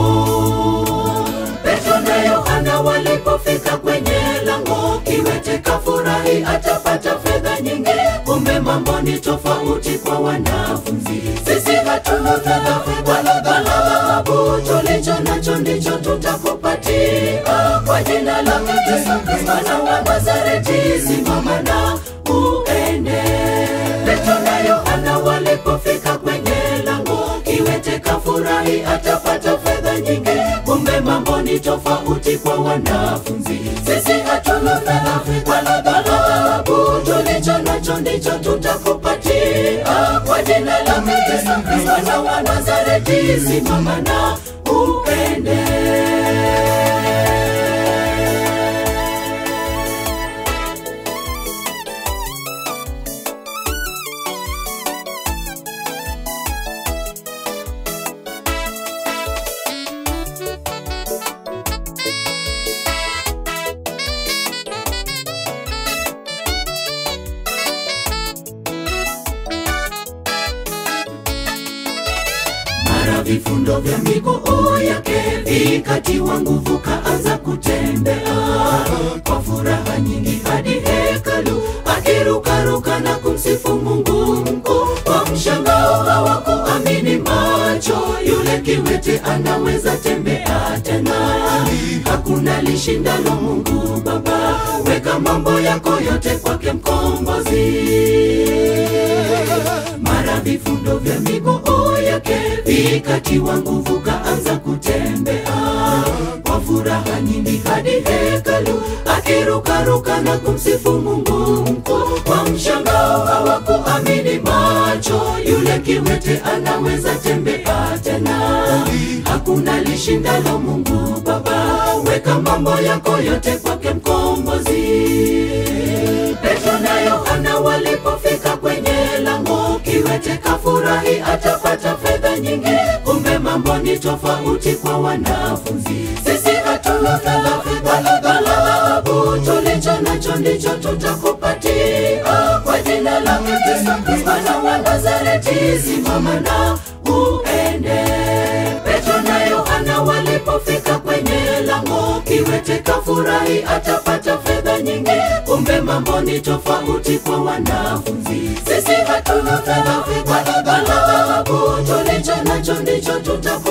Petro na Yohana walipofika kwenye lango, kiwete kafurahi atapata fedha nyingi. Kumbe mambo ni tofauti kwa wanafunzi. Sisi hatuna fedha wala dhahabu, tulicho nacho ndicho tutakupatia. Kwa jina la Yesu Mwana wa Nazareti, simama na uende. Petro na Yohana walipofika kwenye lango, kiwete kafurahi atapata fedha nyingi. Kumbe mambo ni tofauti kwa wanafunzi. Sisi hatuna fedha wala dhahabu, tulicho nacho ndicho tutakupatia. Kwa jina la Yesu Mwana wa Nazareti, simama na uende. Vifundo vya miguu yake vikatiwa nguvu, kaanza kutembea kwa furaha nyingi hadi hekalu, akirukaruka na kumsifu Mungu mkuu. Kwa mshangao hawakuamini macho, yule kiwete anaweza tembea tena. Hakuna lishindalo Mungu Baba, weka mambo yako yote kwake Mkombozi. Mara vifundo vya miguu yake vikatiwa nguvu, kaanza kutembea kwa furaha nyingi hadi hekalu, akirukaruka na kumsifu Mungu mkuu. Kwa mshangao hawakuamini macho, yule kiwete anaweza tembea tena. Hakuna lishindalo Mungu Baba, weka mambo yako yote kwake Mkombozi. Petro na Yohana walipofika kwenye lango, kiwete kafurahi atapata fedha nyingi. Kumbe mambo ni tofauti kwa wanafunzi. Sisi hatuna fedha wala dhahabu, tulicho nacho ndicho tutakupatia. Kwa jina la Yesu Mwana wa Nazareti, simama na uende. Petro na Yohana walipofika kwenye lango, kiwete kafurahi atapata fedha nyingi. Kumbe mambo ni tofauti kwa wanafunzi. Sisi hatuna fedha wala dhahabu, tulicho nacho ndicho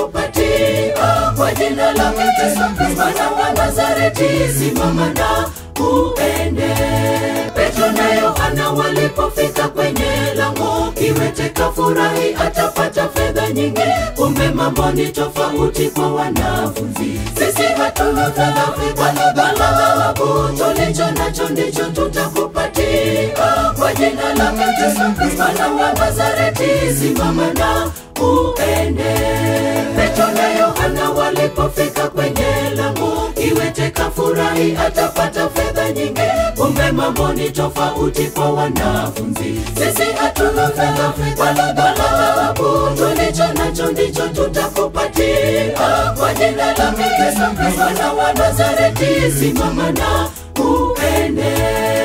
tutakupatia. Kwa jina la Yesu Mwana wa Nazareti, simama na uende. Petro na Yohana walipofika kwenye lango, kiwete kafurahi atapata fedha nyingi. Kumbe mambo ni tofauti kwa wanafunzi. Sisi hatuna fedha wala dhahabu, tulicho nacho ndicho tutakupatia. Kwa jina la Yesu Kristo wa Nazareti, simama na uende. Petro na Yohana walipofika kwenye lango, kiwete kafurahi atapata fedha nyingi. Kumbe mambo ni tofauti kwa wanafunzi. Sisi hatuna fedha wala dhahabu, tulicho nacho ndicho tutakupatia. Kwa jina la Yesu Kristo wa Nazareti, simama na uende.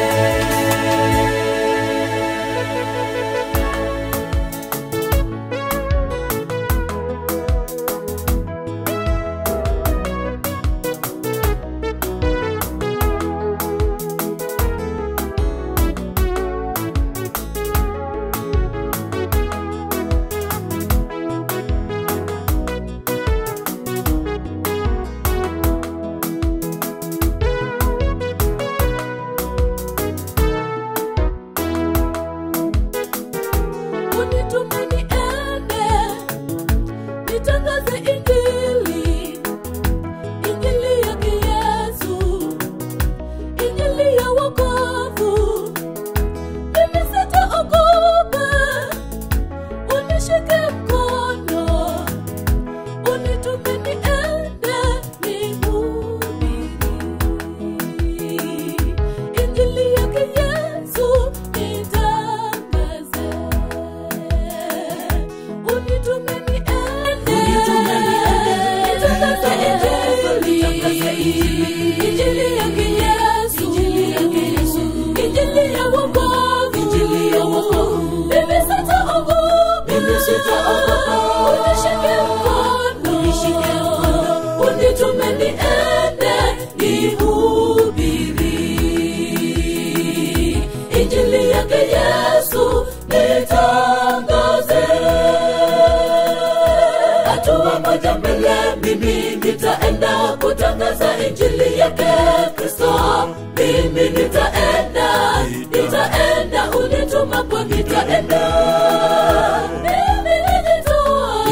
Mimi nitaenda kutangaza injili yake Kristo. Mimi nitaenda, unituma kwa nitaenda. Mimi najitoa,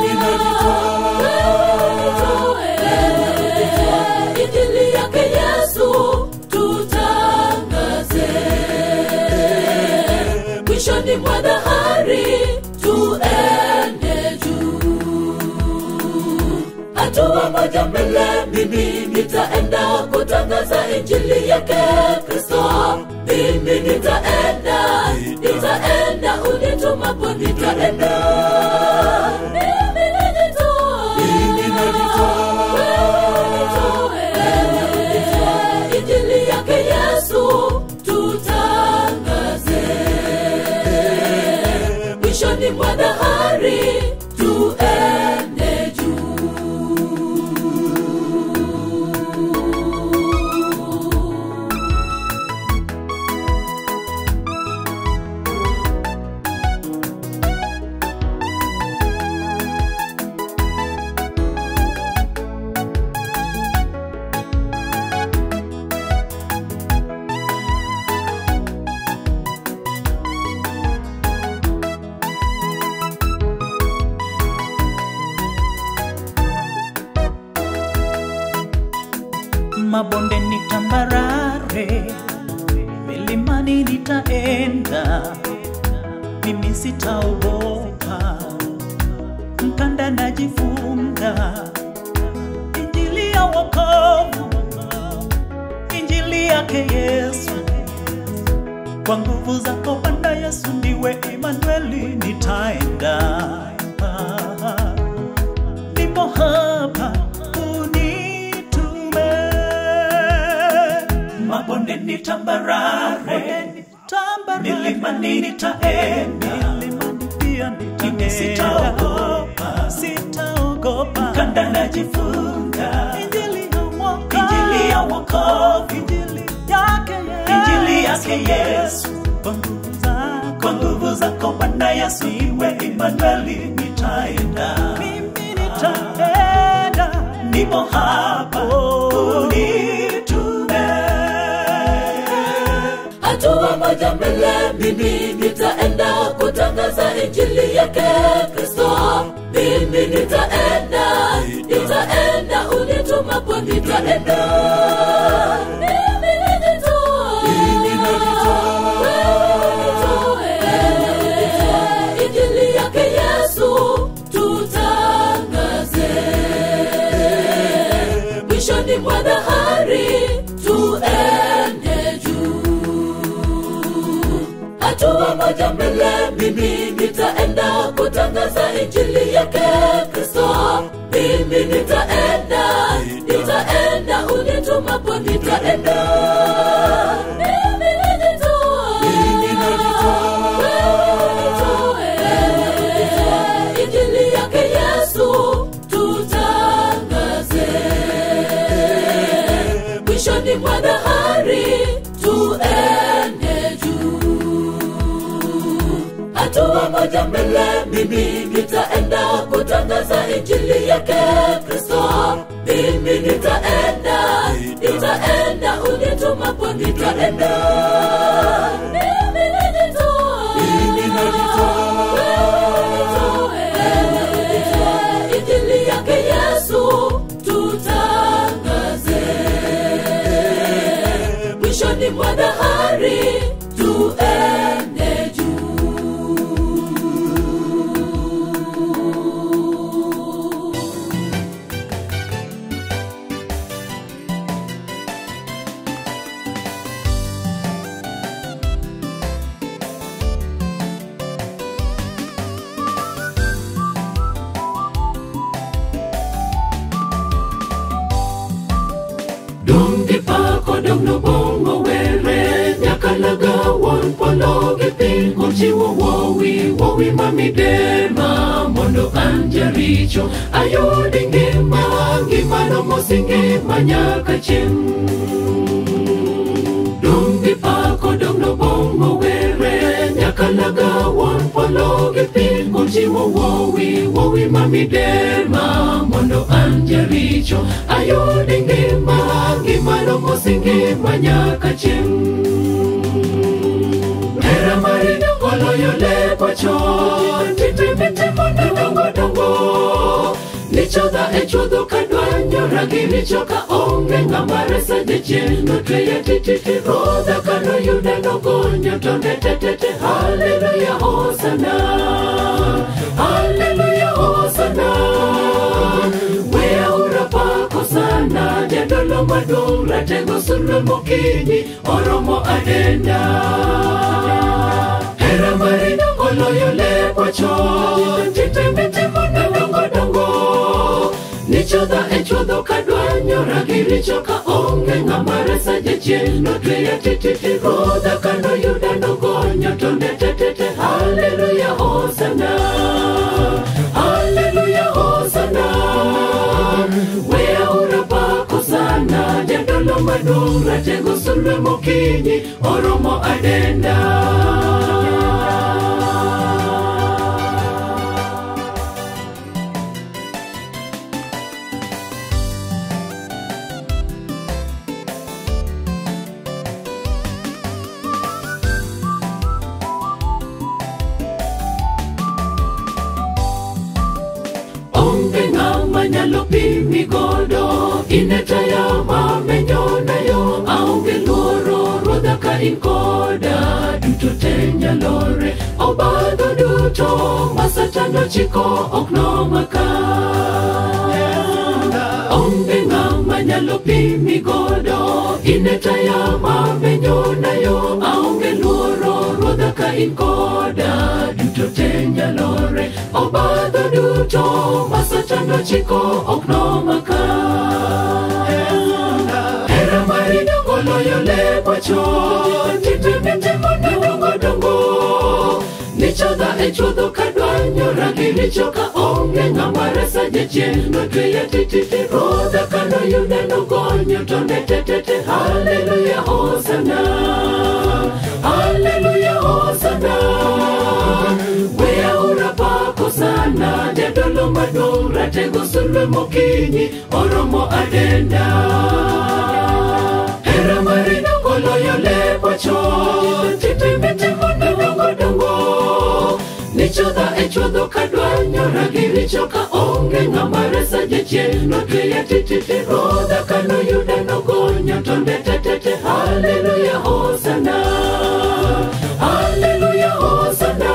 injili yake Yesu tutangaze. Mwishoni mwa dahari tuende juu. Hatua moja mbele, mimi nitaenda kutangaza injili yake Kristo. Mimi nitaenda, unituma kwa nitaenda. Mimi najitoa, injili yake Yesu tutangaze. Mwishoni mwa dahari tuende juu. Mabonde ni tambarare, milimani nitaenda. Mimi sitaogopa, mkanda najifunga. Injili ya wokovu, injili yake Yesu. Kwa nguvu zako Bwana Yesu ndiwe Emmanueli, nitaenda. Nipo hapa unitume. Mabonde ni tambarare, milimani nitaenda. Mimi sitaogopa, mkanda najifunga. Injili ya wokovu, injili yake Yesu. Kwa nguvu zako Bwana Yesu ndiwe Emmanueli, nitaenda. Mimi nitaenda, nipo hapa unitume. moja mbele, mimi nitaenda kutangaza injili yake Kristo. Mimi nitaenda, unitumapo nitaenda. Mimi najitoa, injili yake Yesu tutangaze. Mwishoni mwa dahari tuende juu. Hatua moja mbele, mimi nitaenda kutangaza injili yake Kristo. Mimi nitaenda, unitumapo nitaenda. Mimi najitoa, injili yake Yesu tutangaze. Mwishoni mwa dahari tuende juu. Hatua moja mbele, mimi nitaenda kutangaza injili yake Kristo. Mimi nitaenda, unitumapo nitaenda. Mimi najitoa, injili yake Yesu tutangaze. Mwishoni mwa dahari tuende juu. Dongi pako dong no bongo were nyakalaga won polo gipingo chiwo wowi mami dema mondo anjaricho ayudi ngima no mosingi manyaka chim. Dongi pako dong no bongo were nyakalaga won polo gipingo chiwo wowi mami dema mondo anjaricho ayudi ngima no mosingi manyaka chim. Hera mari oloyo lepo chon tite mondo dongo nichodha e chuodho kadwanyo ragiri choka onge ng'ama resa jechien notweya tititi rodha kano yuda nogonyo tonde tetete. Haleluya hosana, haleluya hosana. Wea urapako sana jadolo maduong' ratego sulwe mokinyi oromo adenda. Hera mari oloyo lepo chon tite mondo dongo nichodha e chuodho kadwanyo ragiri choka onge ng'ama resa jechien notweya tititi rodha kano yuda nogonyo tonde tetete. Haleluya hosana, haleluya hosana. Wea urapako sana jadolo maduong' ratego sulwe mokinyi oromo adenda. Onge ng'ama nyalo pimi godo inetaya mamenyonayo aonge luoro ruodha ka in koda duto te nyalore. Obadho duto ma Satan ochiko ok nomaka. Onge ng'ama nyalo pimi godo inetaya mamenyonayo aonge luoro ruodha ka in koda duto te nyalore. Obadho duto ma Satan ochiko ok nomaka. Hera mari oloyo lepo chon tite mondo dongo nichodha e chuodho kadwanyo ragiri choka onge ng'ama resa jechien notweya tititi rodha kano yuda nogonyo tonde tetete. Haleluya hosana, haleluya hosana. Wea urapako sana jadolo maduong' ratego sulwe mokinyi oromo adenda. Hera mari oloyo lepo chon tite girichoka onge ngamaresa jechieno tuya tititi rodha kano yuda nogonyo tonde tetete. Haleluya hosana, haleluya hosana.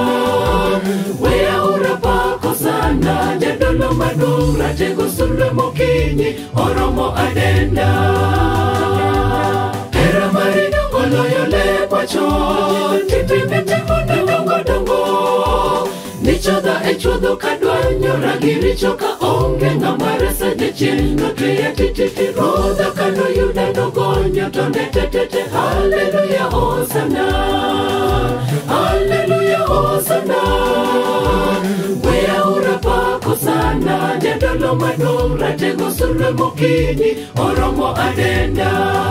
Wea urapako sana jadolo madura tego sulwe mokinyi oromo adenda. Era marino oloyo le kwachon titibiti mone dongo dongo. Nichodha echodho kadwanyo ragirichoka onge ngamaresa jechieno tuya tititi rodha kano yuda nogonyo tonde tetete. Haleluya hosana, haleluya hosana. Wea urapako sana jadolo madura tego sulwe mokinyi oromo adenda.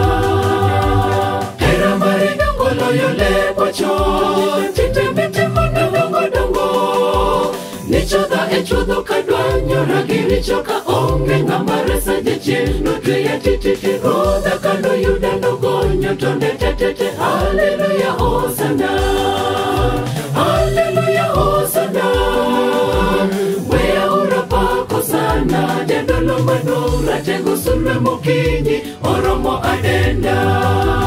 Era marino oloyo le kwachon titibiti mone dongo dongo. Nichodha echodho kadwanyo ragirichoka onge ngamaresa jechieno tuya tititi rodha kano yuda nogonyo tonde tetete. Haleluya hosana, haleluya hosana. Wea urapako sana jadolo madura tego sulwe mokinyi oromo adenda.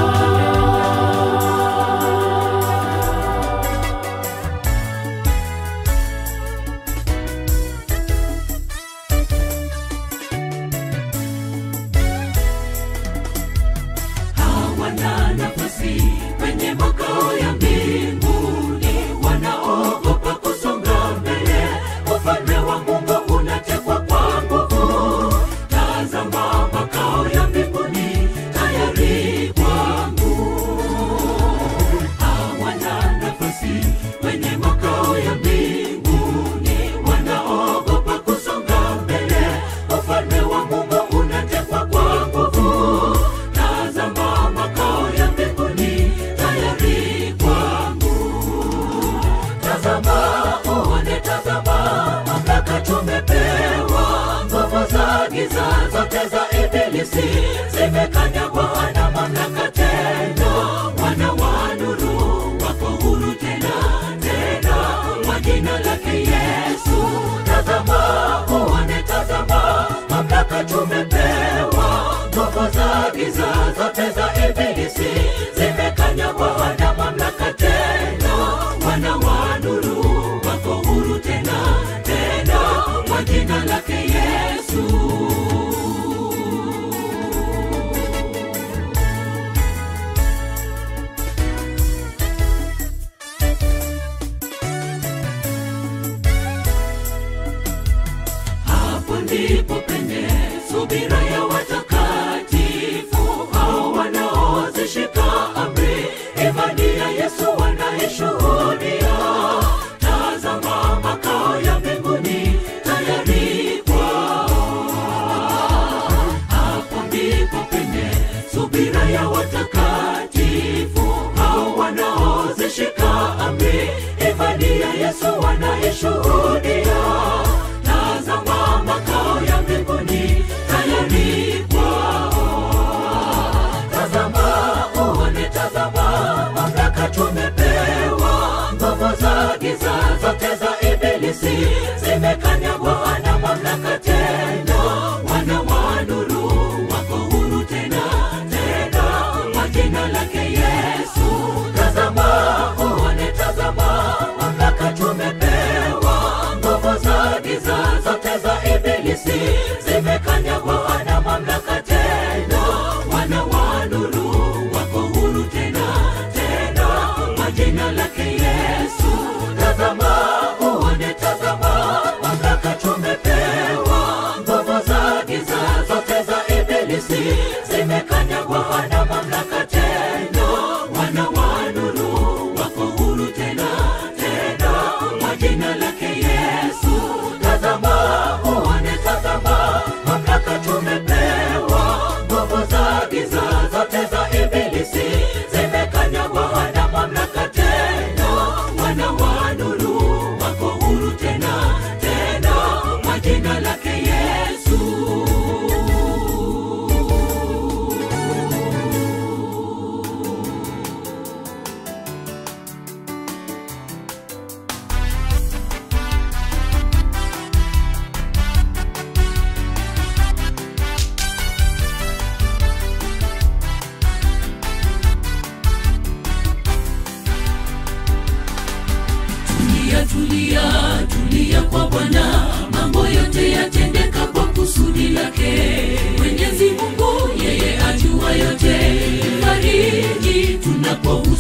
Kwenye makao ya mbinguni wanaogopa kusonga mbele. Ufalme wa Mungu unatekwa kwa nguvu. Tazama makao ya mbinguni tayari kwangu. Hawana nafasi kwenye makao ya mbinguni wanaogopa kusonga mbele. Ufalme wa Mungu unatekwa kwa nguvu. Tazama makao ya mbinguni tayari kwangu. Tazama uone, tazama mamlaka tumepewa. Nguvu za giza zote za ibilisi zimekanyagwa. Hana mamlaka tena, wana wa nuru wako huru tena tena kwa jina lake Yesu. Tazama uone, tazama mamlaka tumepewa. Nguvu za giza zote za ibilisi zimekanyagwa. Hana mamlaka tena, wana wa nuru wako huru tena tena kwa jina lake Yesu. Hapo ndipo penye subira ya watakatifu, hao wanaozishika amri, imani ya Yesu wanaishuhudia. Tazama makao ya mbinguni tayari kwao. Hapo ndipo penye subira ya watakatifu, hao wanaozishika amri, imani ya Yesu wanaishuhudia. Tazama makao ya mbinguni tayari kwao. Tazama uone, tazama mamlaka tumepewa. Nguvu za giza zote za ibilisi zimekanyagwa. Hana mamlaka tena, wana wa nuru wako huru tena tena kwa jina lake Yesu. Tazama uone, tazama mamlaka tumepewa. Nguvu za giza zote za ibilisi zimekanyagwa. Hana mamlaka tena, wana wa nuru wako huru tena tena kwa jina lake Yesu. Tazama uone, tazama mamlaka tumepewa. Nguvu za giza zote za ibilisi zimekanyagwa. Hana mamlaka tena,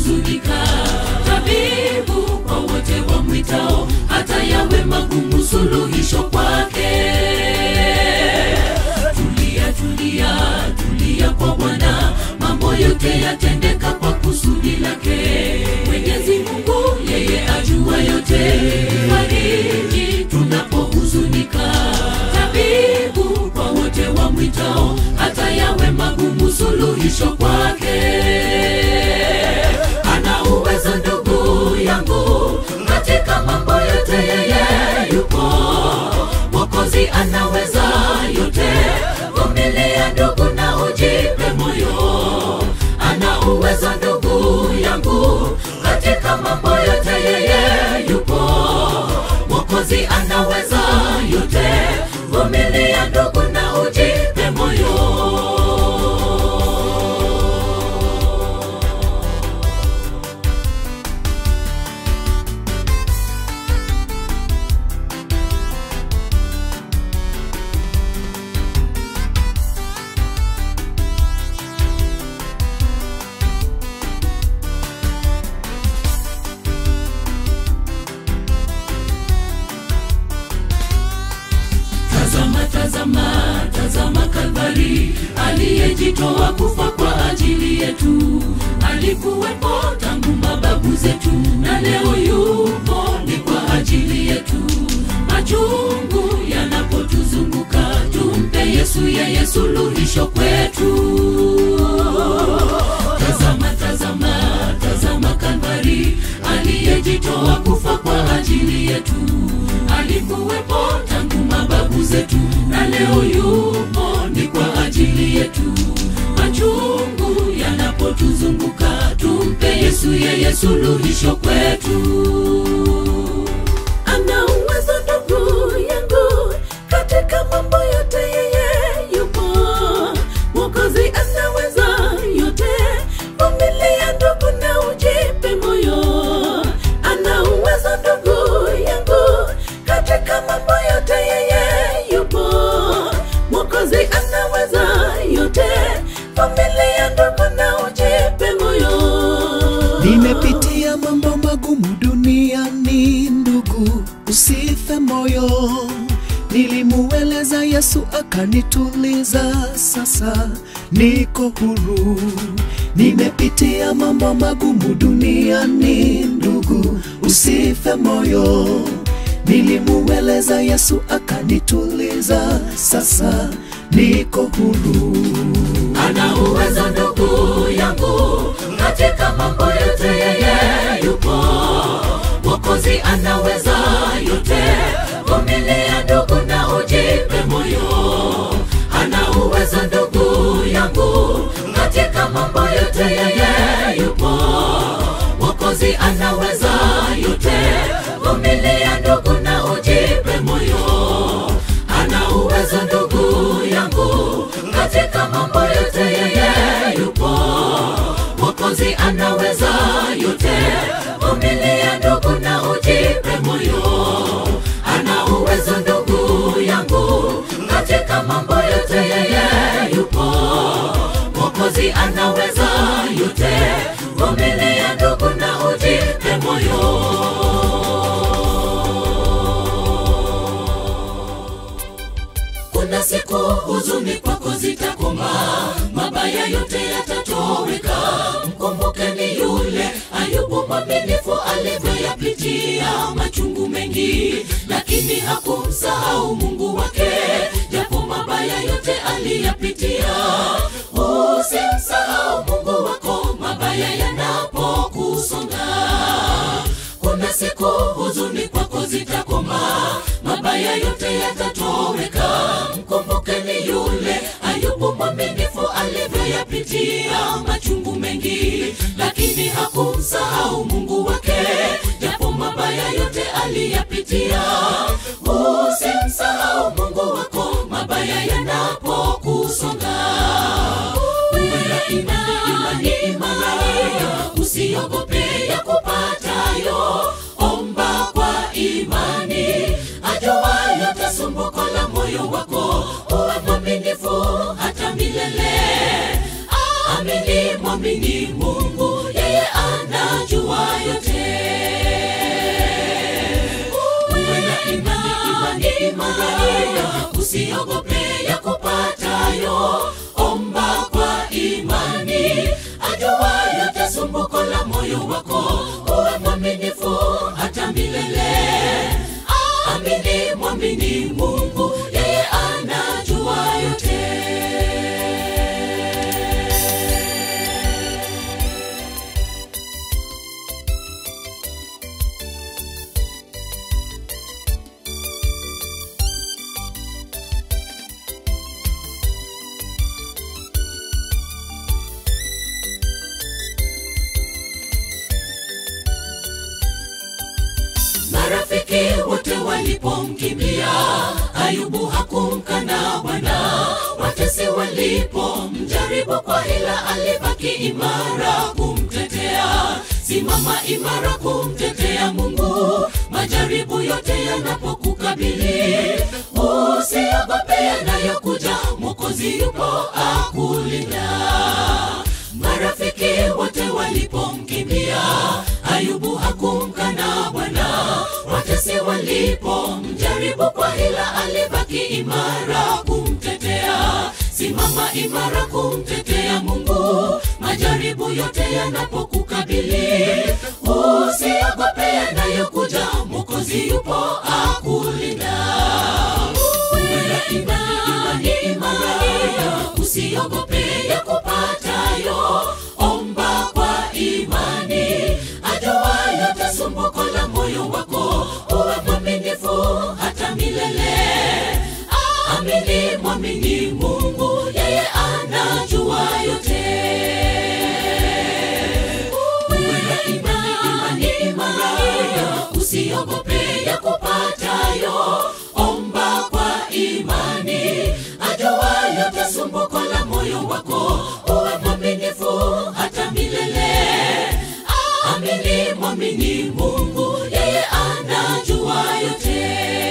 huzunika. Tabibu kwa wote wamwitao, hata yawe magumu suluhisho kwake. Tulia, tulia, tulia kwa Bwana, mambo yote yatendeka kwa kusudi lake. Mwenyezi Mungu yeye ajua yote, fariji tunapohuzunika. Tabibu kwa wote wamwitao, hata yawe magumu suluhisho kwake. Ana uwezo ndugu yangu, katika mambo yote yeye yupo. Mwokozi anaweza yote, vumilia ndugu na ujipe moyo. Ana uwezo ndugu yangu, katika mambo yote yeye yupo. Mwokozi anaweza yote, vumilia ndugu na ujipe moyo. Tazama Kalvari, aliyejitoa kufa kwa ajili yetu. Alikuwepo tangu mababu zetu, na leo yupo ni kwa ajili yetu. Machungu yanapotuzunguka, tumpe Yesu, yeye suluhisho kwetu. Tazama Kalvari, aliyejitoa kufa kwa ajili yetu. Alikuwepo tangu mababu zetu, na leo yupo ni kwa ajili yetu. Machungu yanapotuzunguka, tumpe Yesu, yeye suluhisho kwetu. Ana uwezo ndugu yangu, katika mambo yote yeye yupo. Mwokozi anaweza yote, vumilia ndugu na ujipe moyo. Ana uwezo ndugu yangu, katika mambo yote yeye yupo. Mwokozi anaweza yote, vumilia ndugu na ujipe moyo. Nimepitia mambo magumu duniani ndugu, usife moyo. Nilimueleza Yesu akanituliza, sasa niko huru. Nimepitia mambo magumu duniani ndugu, usife moyo. Nilimueleza Yesu akanituliza, sasa niko huru. Ana uwezo ndugu yangu, katika mambo yote yeye yupo. Mwokozi anaweza yote, vumilia ndugu na ujipe moyo. Ana uwezo ndugu yangu, katika mambo yote yeye yupo. Mwokozi anaweza yote, vumilia ndugu na ujipe moyo. Ana uwezo ndugu yangu, katika mambo yote yeye yupo. Mwokozi anaweza yote, vumilia ndugu na ujipe moyo. Ana uwezo ndugu yangu, katika mambo yote yeye yupo. Mwokozi anaweza yote, vumilia ndugu na ujipe moyo. Kuna siku huzuni kwako zitakoma, mabaya yote yatatoweka. Mkumbukeni yule Ayubu mwaminifu, alivyoyapitia machungu mengi, lakini hakumsahau Mungu wake, japo mabaya yote aliyapitia. Usimsahau Mungu wako mabaya yanapokusonga. Kuna siku huzuni kwako zitakoma, mabaya yote yatatoweka. Mkumbukeni yule Ayubu mwaminifu, alivyoyapitia machungu mengi, lakini hakumsahau Mungu wake, japo mabaya yote aliyapitia. Usimsahau Mungu wako mabaya yanapokusonga. Uwe na imani, usiogope ya kupatayo. Omba kwa imani, ajua yote sumbuko la moyo wako. Uwe mwaminifu hata milele. Amini, mwamini Mungu, yeye ana anajua yote. Uwe na imani imara, usiogope ya kupatayo. Omba kwa imani, ajua yote sumbuko la moyo wako. Uwe mwaminifu hata milele. Amini, mwamini Mungu, yeye anajua yote. Marafiki wote walipomkimbia, Ayubu hakumkana Bwana. Watesi walipomjaribu kwa hila, alibaki imara kumtetea. Simama imara kumtetea Mungu, majaribu yote yanapokukabili. Usiogope yanayokuja, Mwokozi yupo akulinda. Marafiki wote walipomkimbia, Ayubu hakumkana Bwana. Watesi walipomjaribu kwa hila, alibaki imara kumtetea. Simama imara kumtetea Mungu, majaribu yote yanapokukabili. Usiogope yanayokuja, Mwokozi yupo akulinda. Uwe na imani imara, usiogope ya kupatayo. Omba kwa imani, ajua yote sumbuko la moyo wako. Uwe mwaminifu hata milele. Amini, mwamini Mungu, yeye anajua yote. Uwe na imani imara, usiogope ya kupatayo. Omba kwa imani, ajua yote sumbuko la moyo wako. Uwe mwaminifu hata milele. Amini, mwamini Mungu, yeye anajua yote.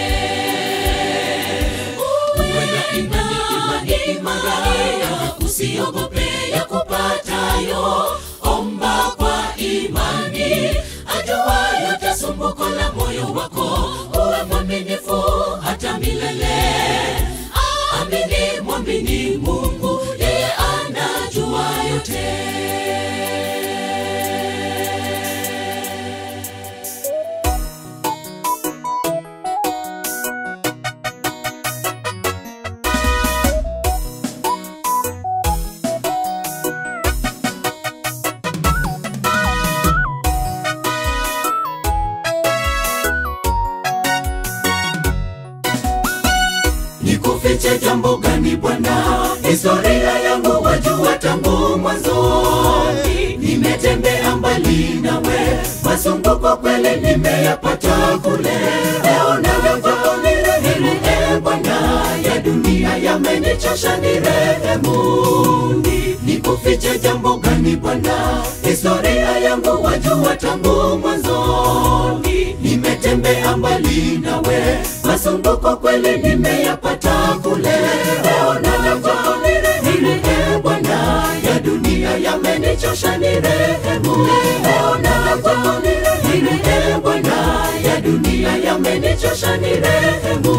Uwe na imani imara, usiogope ya kupatayo. Omba kwa imani, ajua yote sumbuko la moyo wako. Uwe mwaminifu hata milele. Amini, mwamini Mungu, yeye anajua yote. Nikufiche jambo gani Bwana? Historia yangu wajua tangu mwanzo. Nimetembea mbali nawe, masumbuko kweli nimeyapata kule. Leo navyo kwako ni rehemu, Bwana, ya dunia yamenichosha ni rehemu. Nikufiche jambo gani Bwana? Historia yangu wajua tangu mwanzo. Nimetembea mbali nawe, masumbuko kweli nimeyapata kule. Leo navyo kwako ni rehemu, Bwana, ya dunia yamenichosha ni rehemu. Leo navyo kwako ni rehemu, Bwana, ya dunia yamenichosha ni rehemu.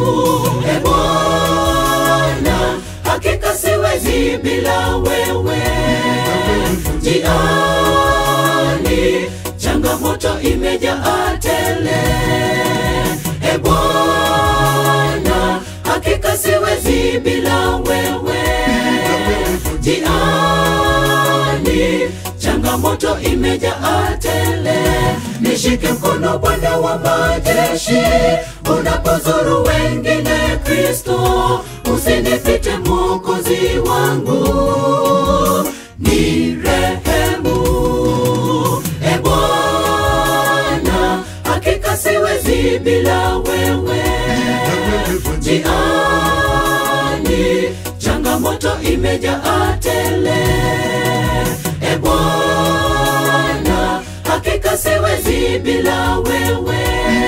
Bwana, hakika siwezi bila wewe. Jiani changamoto imejaa tele. Bwana, hakika siwezi bila wewe. Jiani changamoto imejaa tele. Nishike mkono Bwana wa majeshi, unapozuru wengine Kristo. Usinipite Mwokozi wangu, ni rehemu. Bwana, hakika siwezi bila wewe. Jiani changamoto imejaa tele. Bwana, hakika siwezi bila wewe.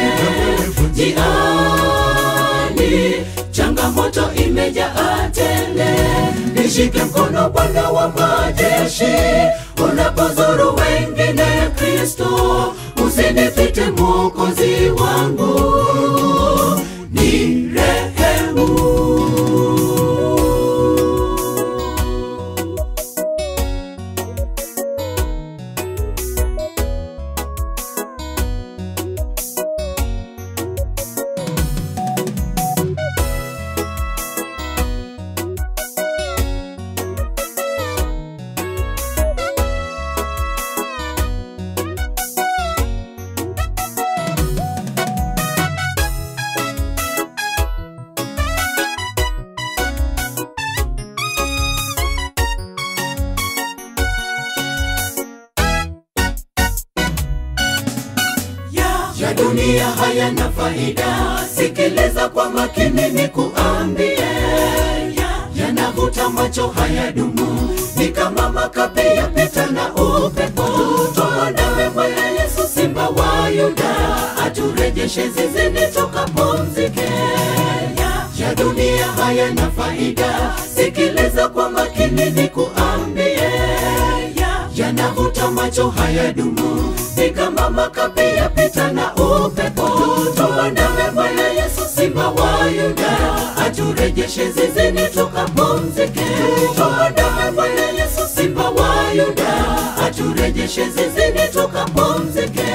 Jiani changamoto imejaa tele. Nishike mkono Bwana wa majeshi, unapozuru wengine Kristo. usinipite Mwokozi wangu, nirehemu. Ya dunia hayana faida, sikiliza kwa makini nikuambie. Yanavuta macho, hayadumu, ni kama makapi yapita na upepo. Tuandame Bwana Yesu, Simba wa Yuda, aturejeshe zizini tukapumzike. Ya dunia hayana faida, sikiliza kwa makini nikuambie. Yanavuta macho, hayadumu, ni kama makapi yapita na upepo. Tuandame Bwana Yesu, Simba wa Yuda, aturejeshe zizini tukapumzike. Tuandame Bwana Yesu, Simba wa Yuda, aturejeshe zizini tukapumzike.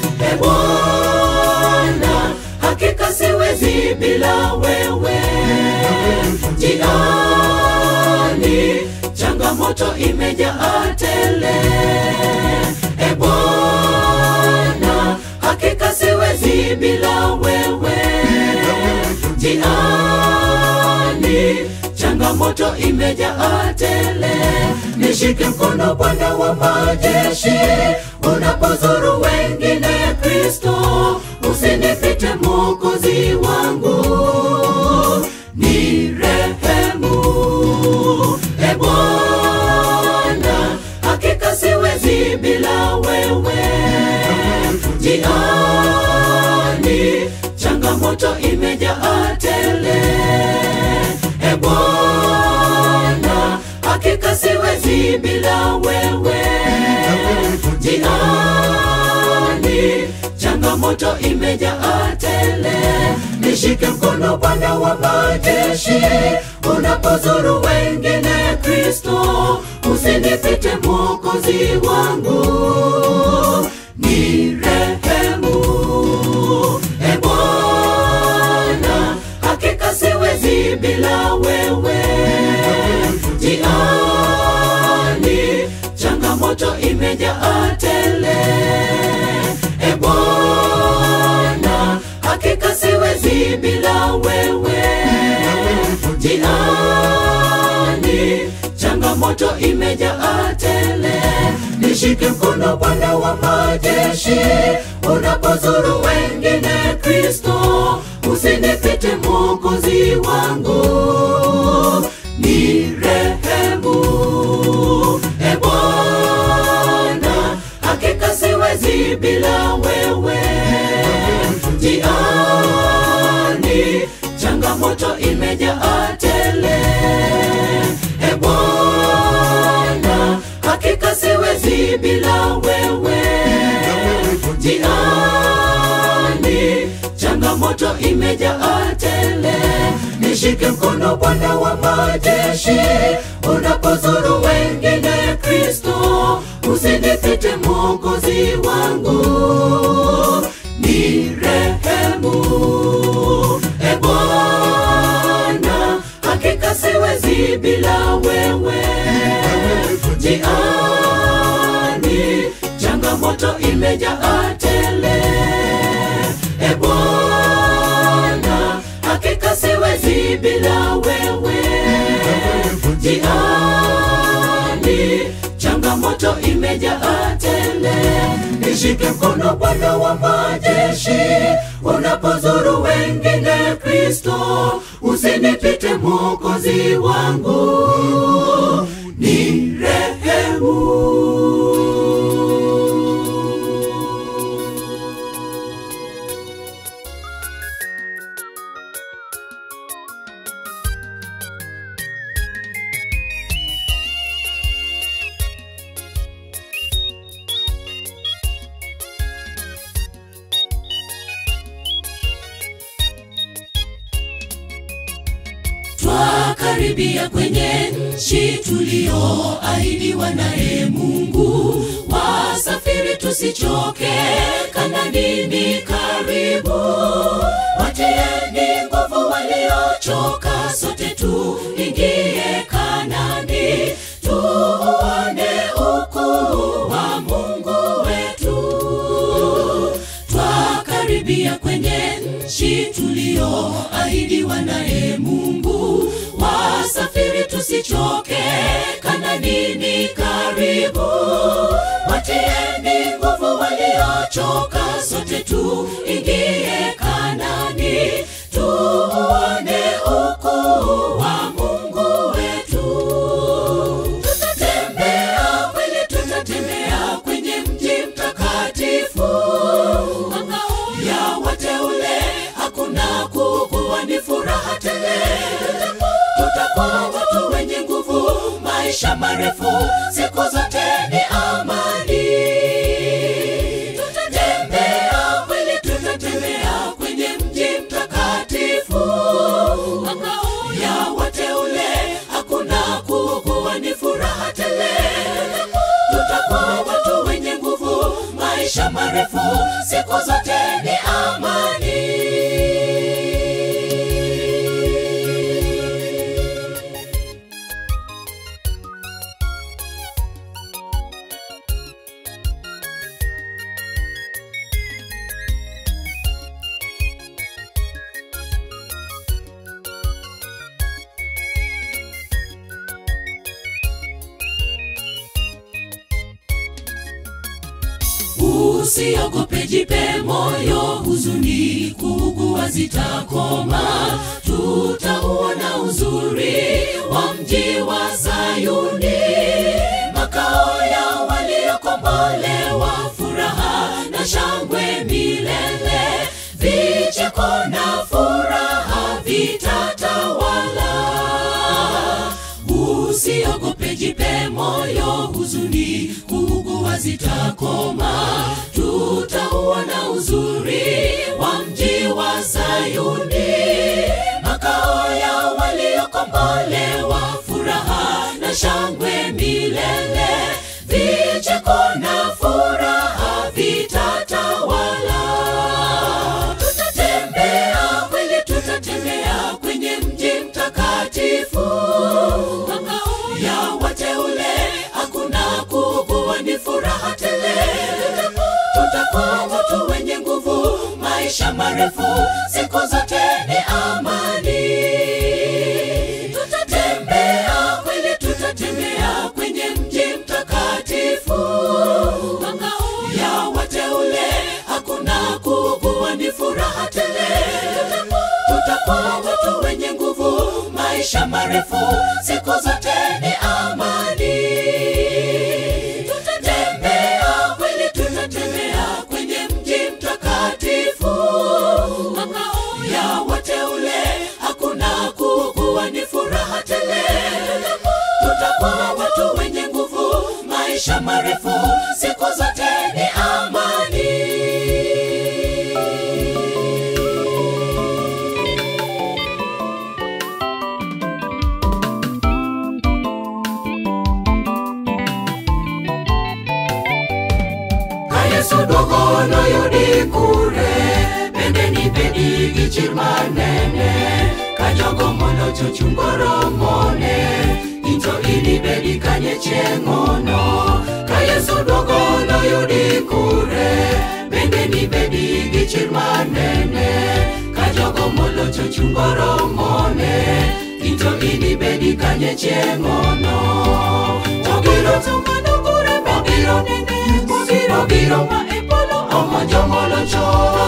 Bwana, hakika siwezi bila wewe. Njiani changamoto imejaa tele. Bwana, hakika siwezi bila wewe. Njiani changamoto imejaa tele. Nishike mkono Bwana wa majeshi, unapozuru wengine Kristo, usinipite Mwokozi wangu, nirehemu. Bwana, hakika siwezi bila wewe. Njiani changamoto imejaa tele. Bwana, hakika siwezi bila wewe. Njiani changamoto imejaa tele. Nishike mkono Bwana wa majeshi, unapozuru wengine Kristo, usinipite Mwokozi wangu, nirehemu. Bwana, hakika siwezi bila wewe. Njiani changamoto imejaa tele. Bwana, hakika siwezi bila wewe. Njiani changamoto imejaa tele. Nishike mkono Bwana wa majeshi, unapozuru wengine Kristo, usinipite Mwokozi wangu, nirehemu. Bwana, hakika siwezi bila wewe. Njiani changamoto imejaa tele. Bwana, hakika siwezi bila wewe. Njiani changamoto imejaa tele. Nishike mkono Bwana wa majeshi, unapozuru wengine Kristo, usinipite Mwokozi wangu, nirehemu. Bwana, hakika siwezi bila wewe. Njiani changamoto imejaa tele. Bwana, hakika siwezi bila wewe. Njiani changamoto imejaa tele. Nishike mkono Bwana wa majeshi, unapozuru wengine Kristo, usinipite Mwokozi wangu, nirehemu. twakaribia kwenye nchi tulioahidiwa naye Mungu. Wasafiri tusichoke, Kanaani ni karibu. Watieni nguvu waliochoka, sote tuingie Kanaani, tuone ukuu wa Mungu wetu. Twakaribia kwenye nchi tulioahidiwa naye Mungu. Wasafiri tusichoke, Kanaani ni karibu. Watieni nguvu waliochoka, sote tuingie Kanaani, tuone ukuu wa Mungu wetu. Tutatembea kweli, tutatembea kwenye mji mtakatifu, makao ya wateule, hakuna kuugua, ni furaha tele. Tutakuwa watu wenye nguvu, maisha marefu, siku zote ni amani. Tutatembea kweli, tutatembea kwenye mji mtakatifu, makao ya wateule, hakuna kuugua, ni furaha tele. Tutakuwa watu wenye nguvu, maisha marefu, siku zote ni amani. Usiogope, jipe moyo, huzuni kuugua zitakoma. Tutauona uzuri wa mji wa Sayuni, makao ya waliokombolewa, furaha na shangwe milele. Vicheko na furaha vitatawala. Usiogope, jipe moyo, huzuni kuugua zitakoma. Tutauona uzuri wa mji wa Sayuni, makao ya waliokombolewa, furaha na shangwe milele. Vicheko na furaha vitatawala. Tutatembea kweli, tutatembea kwenye mji mtakatifu, makao ya wateule, hakuna kuugua, ni furaha tele. Tutakuwa watu wenye nguvu, maisha marefu, siku zote ni amani. Tutatembea kweli, tutatembea kwenye mji mtakatifu, makao ya wateule, hakuna kuugua, ni furaha tele. Tutakuwa watu wenye nguvu, maisha marefu, siku zote ni amani. Tutatembea kweli, tutatembea kwenye mji mtakatifu, makao ya wateule, hakuna kuugua, ni furaha tele. Tutakuwa watu wenye nguvu, maisha marefu, siku zote ni amani. Yesu dogo no yudi kure, bende ni bedi gichir manene, kajogo mono chochungoro mone, into ini bedi kanye chengono. Yesu dogo no yudi kure, bende ni bedi gichir manene, kajogo mono chochungoro mone, into ini bedi kanye chengono. Togiro tumano kure, bogiro nene, biro ma epolo omo jomolo cho.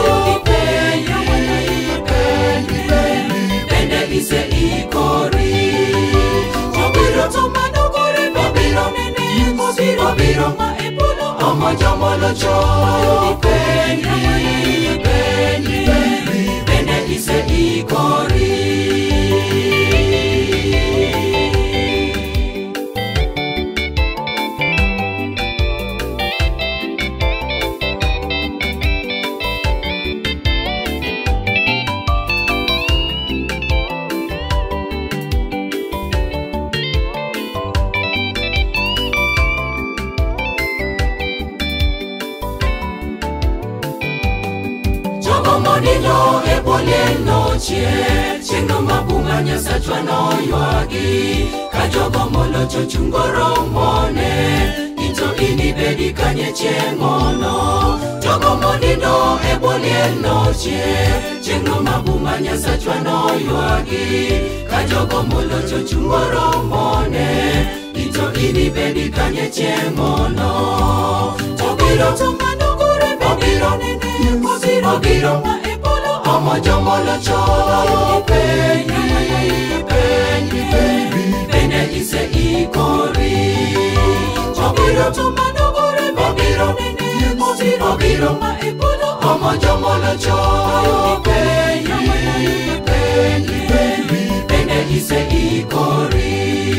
Bende ise ikori, biro tumano kore, biro nene, biro ma epolo omo jomolo cho. Bende ise ikori. monindo e bolien noche Chino mabunga nyasachwa no yuagi Kajogo molo chochungoro mone Ito ini bedi kanye chengono Jogo monindo e bolien noche Chino mabunga nyasachwa no yuagi Kajogo molo chochungoro mone Ito ini bedi kanye chengono Tobiro tumanugure Bobiro nene Bobiro ma epolo Omo jomolo cholo Penyi Bene ise ikori Bobiro tumanugure Bobiro nene Bobiro ma epolo Omo jomolo cholo Penyi Bene ise ikori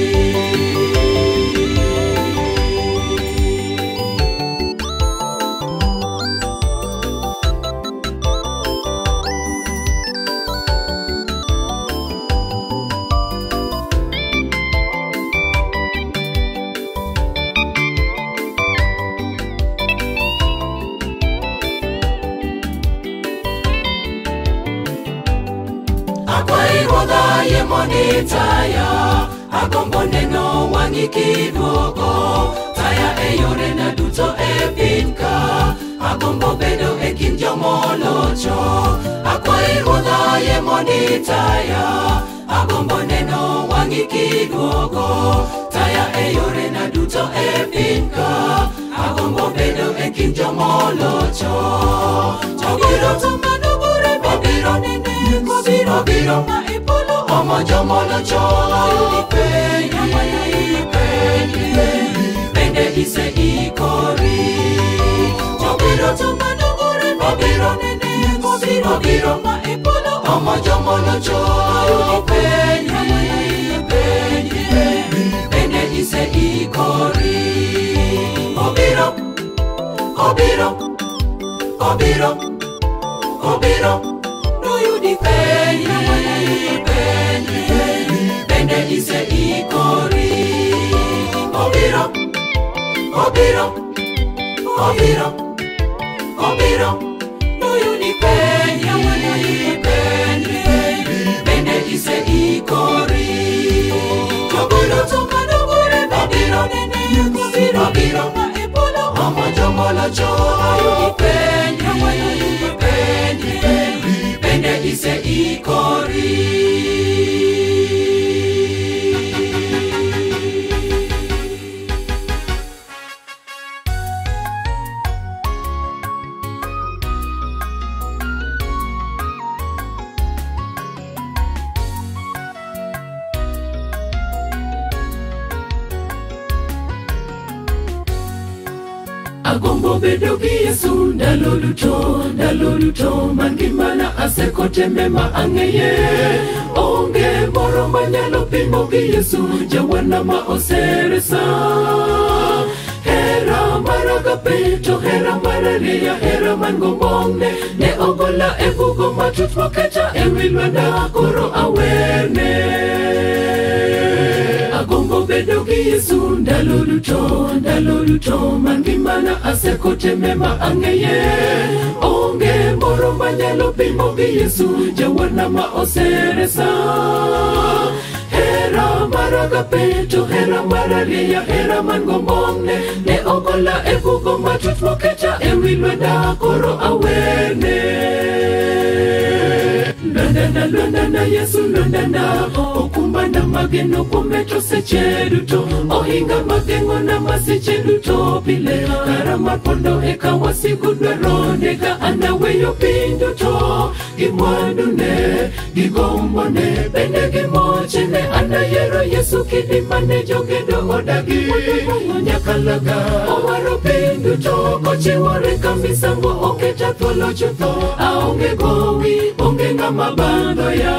Monitaya agombo neno wangi kidogo taya eyore na duto epinka agombo bedo ekin jomolocho akwai rodha ye monitaya agombo neno wangi kidogo taya eyore na duto epinka agombo bedo ekin jomolocho Tobiro tumanugure Bobiro nene Bobiro ma epolo Omo jomolo cholo Penyi Bende ise ikori Tobiro tumanugure Bobiro nene Bobiro ma epolo Omo jomolo cholo Penyi Bende ise ikori Obiro No you di penyi Bende ise ikori Obiro No you di penyi Bende ise ikori Tobiro tumanugure Bobiro nene Bobiro ma epolo Omo jomolo cholo Penyi Bende ise ikori Agombo bedo gi Yesu ndalo duto mangimana asekote mema ang'eye onge moro manyalo pimo gi Yesu jawana ma oseresa hera maragape to hera mararia hera mangombongne ne ogola e bugo matut moketa e wilwenda koro awerne Agombo bedo gi Yesu ndalo duto mangimana asekote mema ang'eye onge moro manyalo pimo gi Yesu jawana ma oseresa hera maragape to hera mararia hera mangombongne ne ogola e bugo matut moketa e wilwenda koro awerne Lwandana Yesu lwandana okumbana mageno kumeto seche duto ohinga magengo na masiche duto pile karama pondo eka wasigu dweronega anaweyo pinduto gimwandune gigombone bende gimochene anayero Yesu kidimane jogedo odagi nyakalaga owaro pinduto kochiwore kamisango oketa thuolo chutho aonge gowi onge ngama bando ya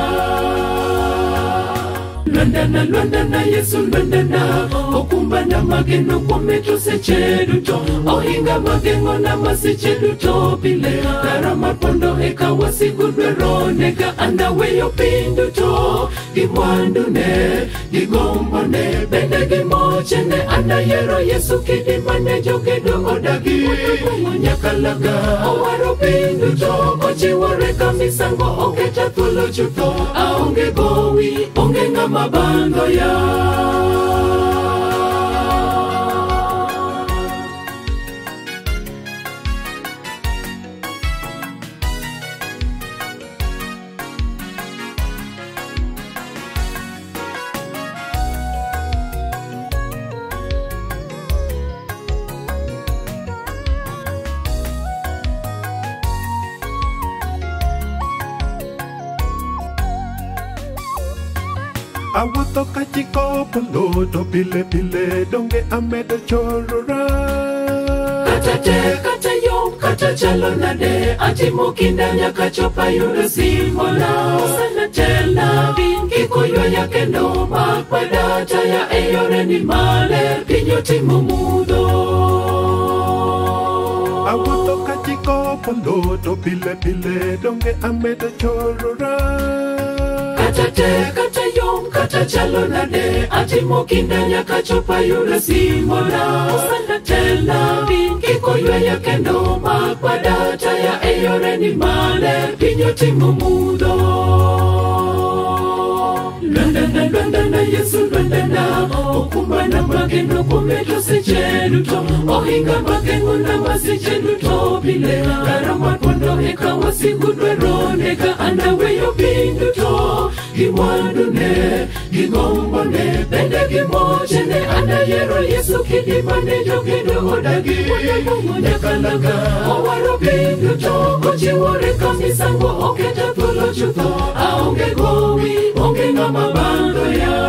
Lwandana Yesu lwandana okumbana mageno kumeto seche duto ohinga magengo na masiche duto pile karama pondo eka wasigu dweronega anaweyo pinduto gimwandune gigombone bende gimochene anayero Yesu kidimane jogedo odagi nyakalaga owaro pinduto kochiwore reka misango oketa thuolo chutho aonge gowi onge ng'ama bando ya. Awuotho kachiko polo to pile pile donge amedo chorora. Kata te kata yom kata chalo nade atimo kinda nyaka chopa yudo simona. Sana tela bingi koyo ya kendo makpada taya eyore ni male pinyo timo mudo. Awuotho kachiko polo to pile pile donge amedo chorora. Kata te kata yom kata chalo nade atimo kinda nyaka chopa yudo simona. Sana tela bingi koyo ya kendo makpada taya eyore ni male pinyo timo mudo. Lwandana Yesu lwandana okumba na mageno kumeto seche duto ohinga mageno na masiche duto bile karama kondo eka wasigu dwero nega anaweyo binduto giwandune gigombone bende gimochene anayero Yesu kidimane jogendo odagi nyakalaga owaro binduto kochiwore kamisango oketa thuolo chutho aonge gowi onge ng'ama bando ya.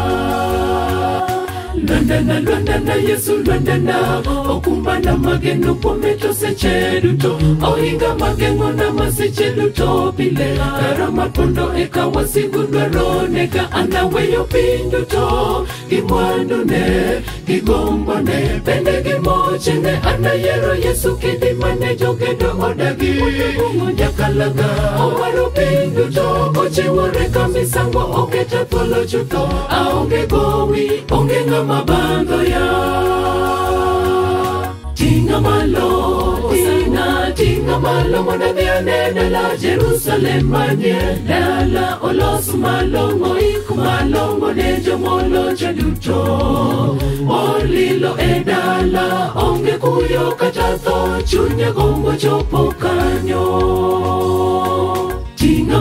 Lwandana Yesu lwandana okumba na mageno kumeto seche duto ohinga mageno na masiche duto pile karama kondo eka wasigu dwaro nega anaweyo pinduto gimwandune gigombone bende gimochene anayero Yesu kidimane jogendo odagi nyakalaga owaro pinduto kochiwore kamisango oketa thuolo chutho aonge gowi onge ng'ama bando ya. Tinga malo mona biane dala Jerusalem manye dala olos malongo iku malongo ne jomolo chaduto olilo edala onge kuyo kata tho chunya gombo chopo kanyo. Tinga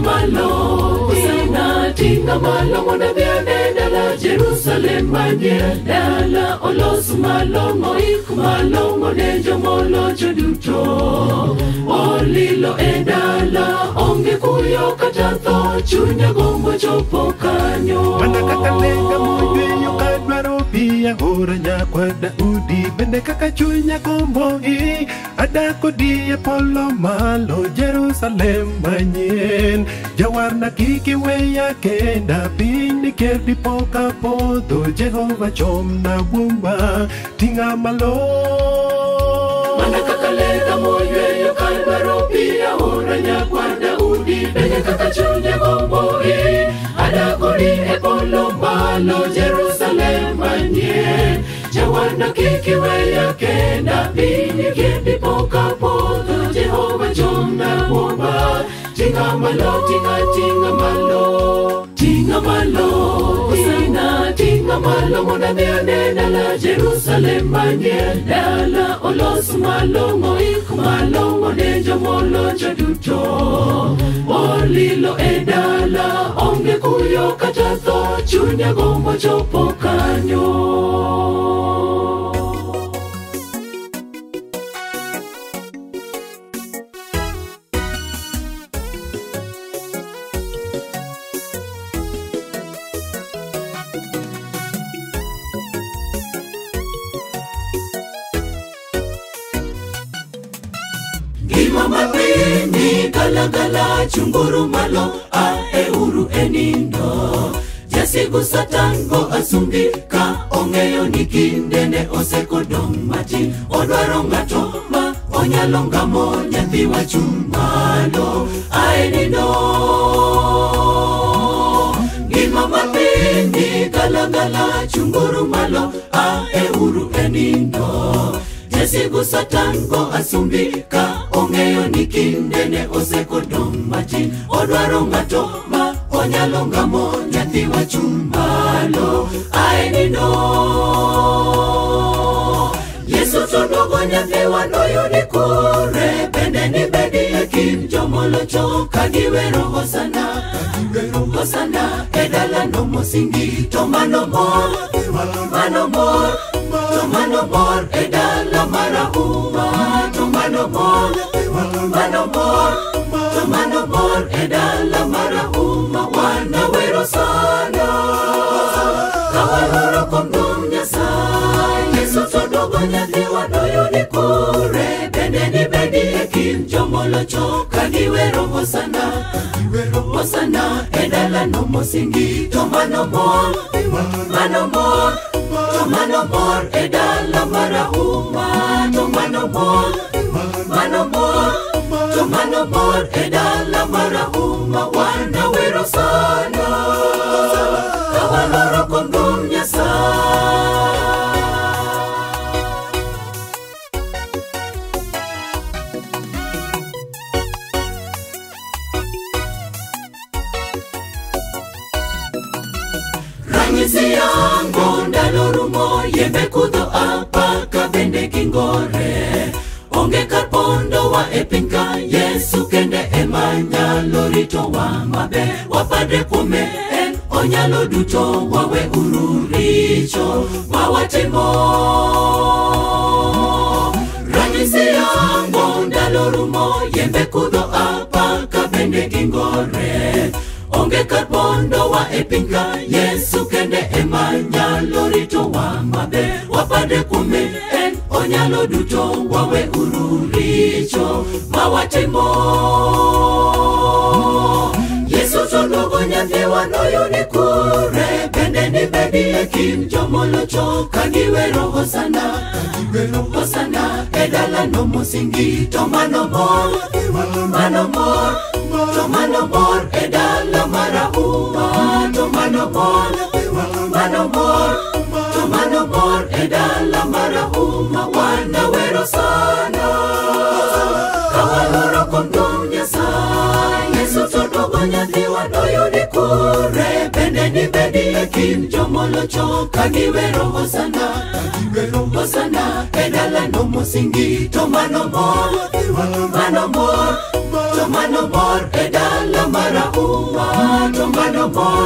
malo mona biane dala Jerusalem manye dala olos malongo iku malongo ne jomolo chaduto olilo edala onge kuyo kata tho chunya gombo chopo kanyo. Mana kaka lenga moyweyo kadwaro pia hora nyakwa Daudi bende kaka chunya gombo adako die polo malo Jerusalem manyien jawarna kiki weya kenda pini kerdi poka podho Jehova chomna bumba tinga malo. Mana kaka lenga moyweyo kadwaro pia hora nyakwa Daudi bende kaka chunya gombo adako die polo malo Jerusalem manyien jawarna kiki weya kenda pini kerdi poka podho Jehova chomna bumba tinga malo tinga malo mona biane dala Jerusalem manye dala olos malongo iku malongo ne jomolo chaduto olilo edala onge kuyo kata tho chunya gombo chopo kanyo. Mamapini gala chunguru malo uru enindo jasigu satango asungika ongeyo nikindene osekodong mati odwaro ng'ato ma onyalo ngamo nyathi wachumalo aenindo gimamapini gala chunguru malo uru enindo Yesigu satango asumbika ongeyo nikindene osekodong matin odwaro ngato ma onyalo ngamo nyathi wachumbalo aenino Yesu todogo nyathi wanoyudi kure bende ni bedi ekin jomolocho kagiwero hosana edala no mosingi to mano mor edala marahuma to mano mor edala marahuma wana wero sana kawaloro kondom Nyasaye Yesu todogo nyathi wanoyudi kure bende ni bedi ekin jomolocho kagiwero hosana edala no mosingi to mano mor edala marahuma to mano mor edala marahuma wana wero sana kawaloro kondom Nyasaye Ranyisi yangu ndalo rumo yembe kudho apaka bende kingore onge karpondo wa epinka Yesu kende emanyalo rito wa mabe wapadre kume en onyalo duto wawe ururicho wawatimo Ranyisi yangu ndalo rumo yembe kudho apaka bende kingore onge karpondo wa epinka Yesu kende emanyalo rito wa mabe wapadre kume en onyalo duto wawe ururicho mawatimo Yesu todogo nyathi wanoyudi kure bende ni bedi ekin jomolocho kagiwero hosana edala no mosingi to mano mor edala marahuma to mano mor edala marahuma wana wero sana kawaloro kondom Nyasaye Yesu todogo nyathi wanoyudi kure bende ni bedi ekin jomolocho kagiwero hosana edala no mosingi to mano mor edala marahuma to mano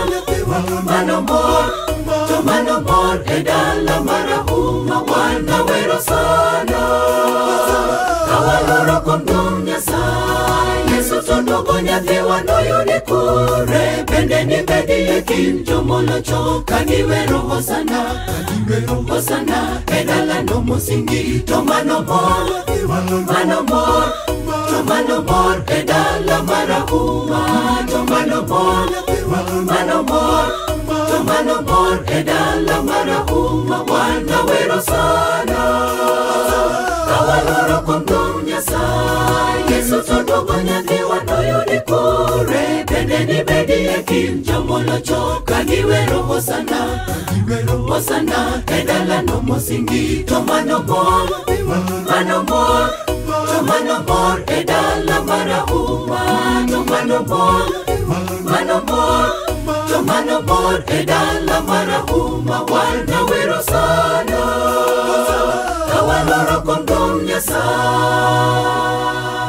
mor edala marahuma wana wero sana kawaloro kondom Nyasaye Yesu todogo nyathi wanoyudi kure bende ni bedi ekin jomolocho kagiwero hosana edala no mosingi to mano mor edala marahuma to mano mor edala marahuma wana wero sana kawaloro kondom Nyasaye Yesu todogo nyathi wanoyudi kure bende ni bedi ekin jomolocho kagiwero hosana edala no mosingi to mano mor edala marahuma to mano mor edala marahuma wana wero sana kawaloro kondom Nyasaye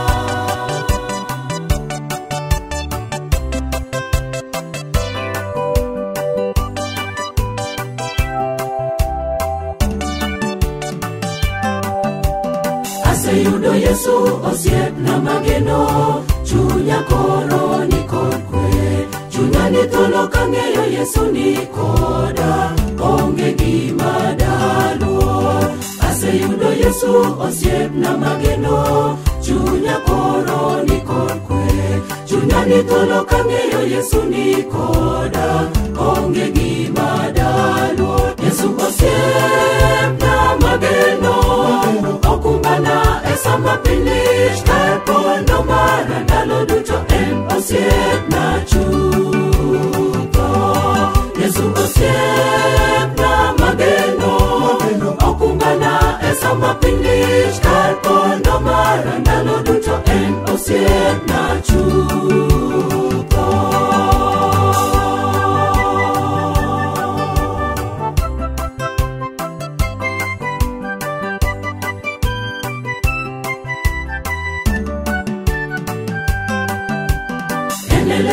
Aseyudo Yesu osiep na mageno chunya koro ni kwe chunya ni tolo kangeyo Yesu ni koda onge gima dalo Aseyudo Yesu osiep na mageno chunya koro ni kwe chunya ni tolo kangeyo Yesu ni koda onge gima dalo Yesu osiep na mageno okumbana esama pilish karpondo mara ndalo duto en osiep na chuto Yesu osiep na mageno okumbana esama pilish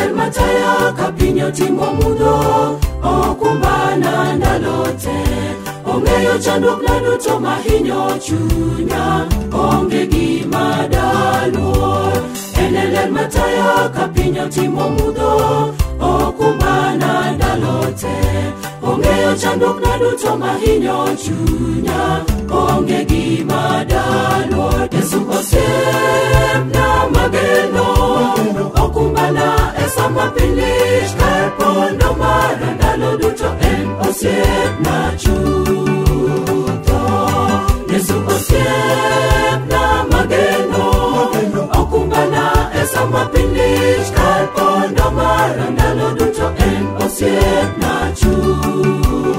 Enelel mataya kapinyo timo mudo okumbana ndalote ongeyo chanduk na duto mahinyo chunya onge gima dalo. Enelel mataya kapinyo timo mudo okumbana ndalote ongeyo chanduk na duto mahinyo chunya onge gima dalo. Yesu osiep na mageno okumbana esama pilish karpondo mara ndalo duto en osiep na chutho. Yesu osiep na mageno okumbana esama pilish karpondo mara ndalo duto en osiep na chutho.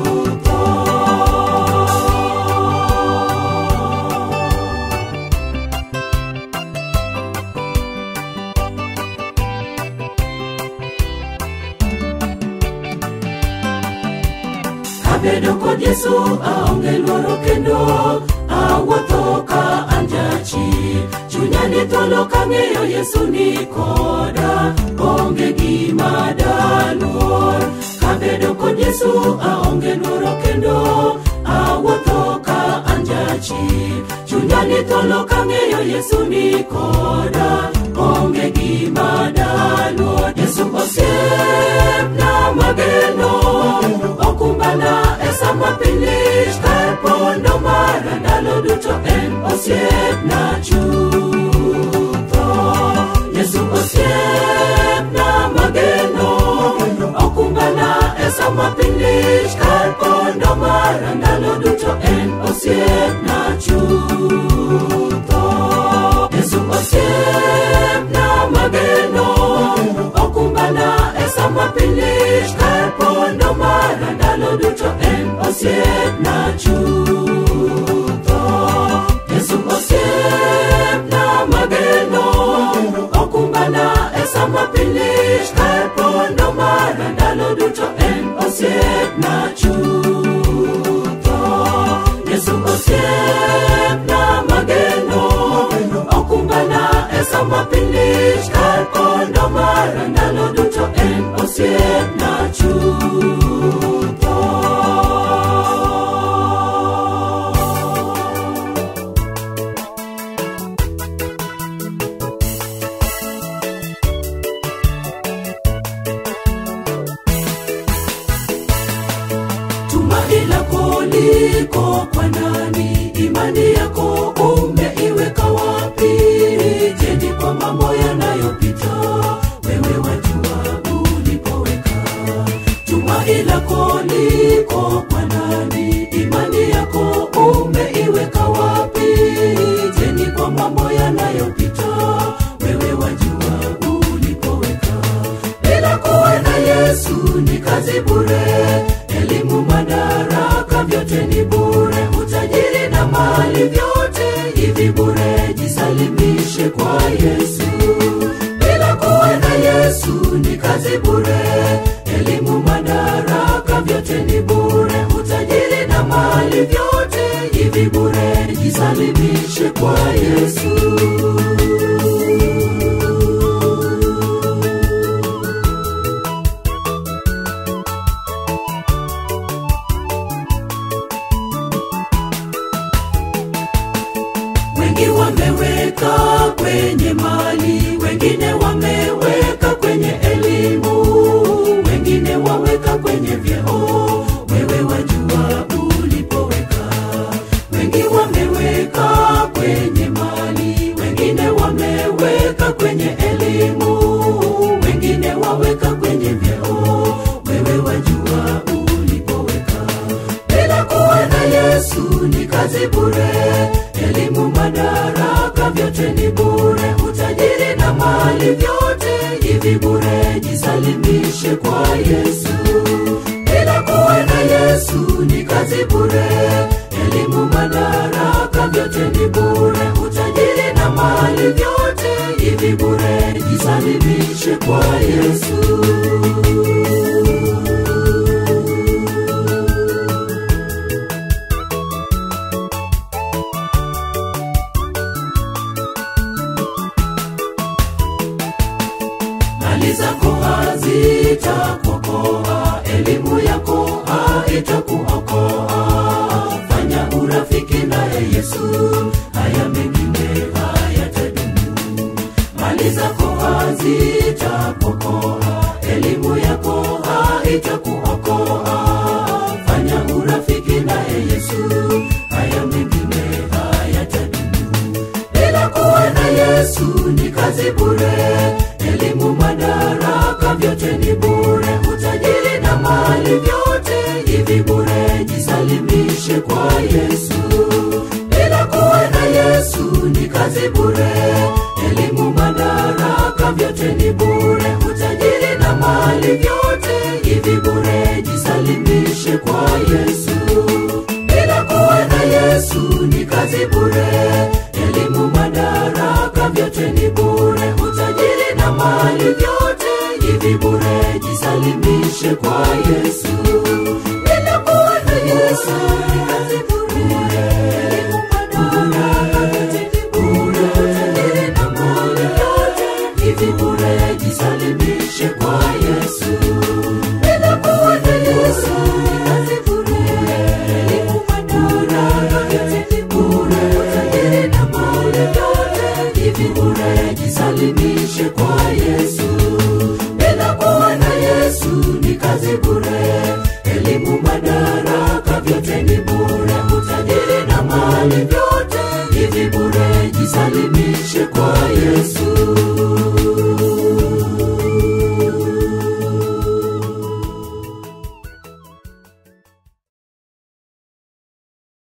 Abedo kod Yesu aonge luoro kendo awuotho ka anjachi chunya ni tholo kang'eyo Yesu ni koda onge gima daluor. Kabedo kod Yesu aonge luoro kendo awuotho ka anjachi chunya ni tholo kang'eyo Yesu ni koda onge gima daluor. Yesu osiep na mageno okumbana esama pilish karpondo mara ndalo duto en osiep na chutho. Yesu osiep na mageno okumbana esama pilish karpondo mara ndalo duto en osiep na chutho. Yesu osiep na mageno okumbana esama pilish karpondo mara ndalo duto en osiep na chutho. Yesu osiep na mageno okumbana esama pilish karpondo mara ndalo duto en osiep na chutho. Yesu osiep na mageno okumbana esama pilish karpondo mara ndalo duto en osiep na chutho. Tumaini lako liko kwa nani? Imani yako umeiweka wapi? Je, ni kwa mambo yanayopita? Wewe wajua ulipoweka. Tumaini lako liko kwa nani? Imani yako umeiweka wapi? Je, ni kwa mambo yanayopita? Wewe wajua ulipoweka. Bila kuwa na Yesu ni kazi bure, elimu madaraka vyote ni bure, utajiri na mali vyote hivi bure. Jisalimishe kwa Yesu. Bila kuwa na Yesu ni kazi bure, elimu madaraka vyote ni bure, utajiri na mali vyote hivi bure. Jisalimishe kwa Yesu. Wengi wameweka kwenye mali, wengine wameweka kwenye elimu, wengine waweka kwenye vyeo. Wewe wajua ulipoweka. Wengi wameweka kwenye mali, wengine wameweka kwenye elimu, wengine waweka kwenye vyeo. Wewe wajua ulipoweka. Bila kuwa na Yesu ni kazi bure, elimu madaraka vyote ni bure, utajiri na mali vyote hivi bure. Jisalimishe kwa Yesu. Bila kuwa na Yesu ni kazi bure, elimu madaraka vyote ni bure, utajiri na mali vyote hivi bure. Jisalimishe kwa Yesu. Mali zako itakuokoa, elimu yako itakuokoa. Fanya urafiki naye Yesu, haya mengine hayatadumu. Mali zako hazitakuokoa, elimu yako itakuokoa. Fanya urafiki naye Yesu, haya mengine hayatadumu. Bila kuwa na Yesu ni kazi bure, elimu, madaraka vyote ni bure, utajiri na mali vyote hivi bure. Jisalimishe kwa Yesu. Bila kuwa na Yesu ni kazi bure, elimu, madaraka vyote ni bure, utajiri na mali vyote hivi bure. Jisalimishe kwa Yesu. Bila kuwa na Yesu ni kazi bure, elimu, madaraka vyote ni bure, utajiri na mali vyote hivi bure. Jisalimishe kwa Yesu. Bila kuwa na Yesu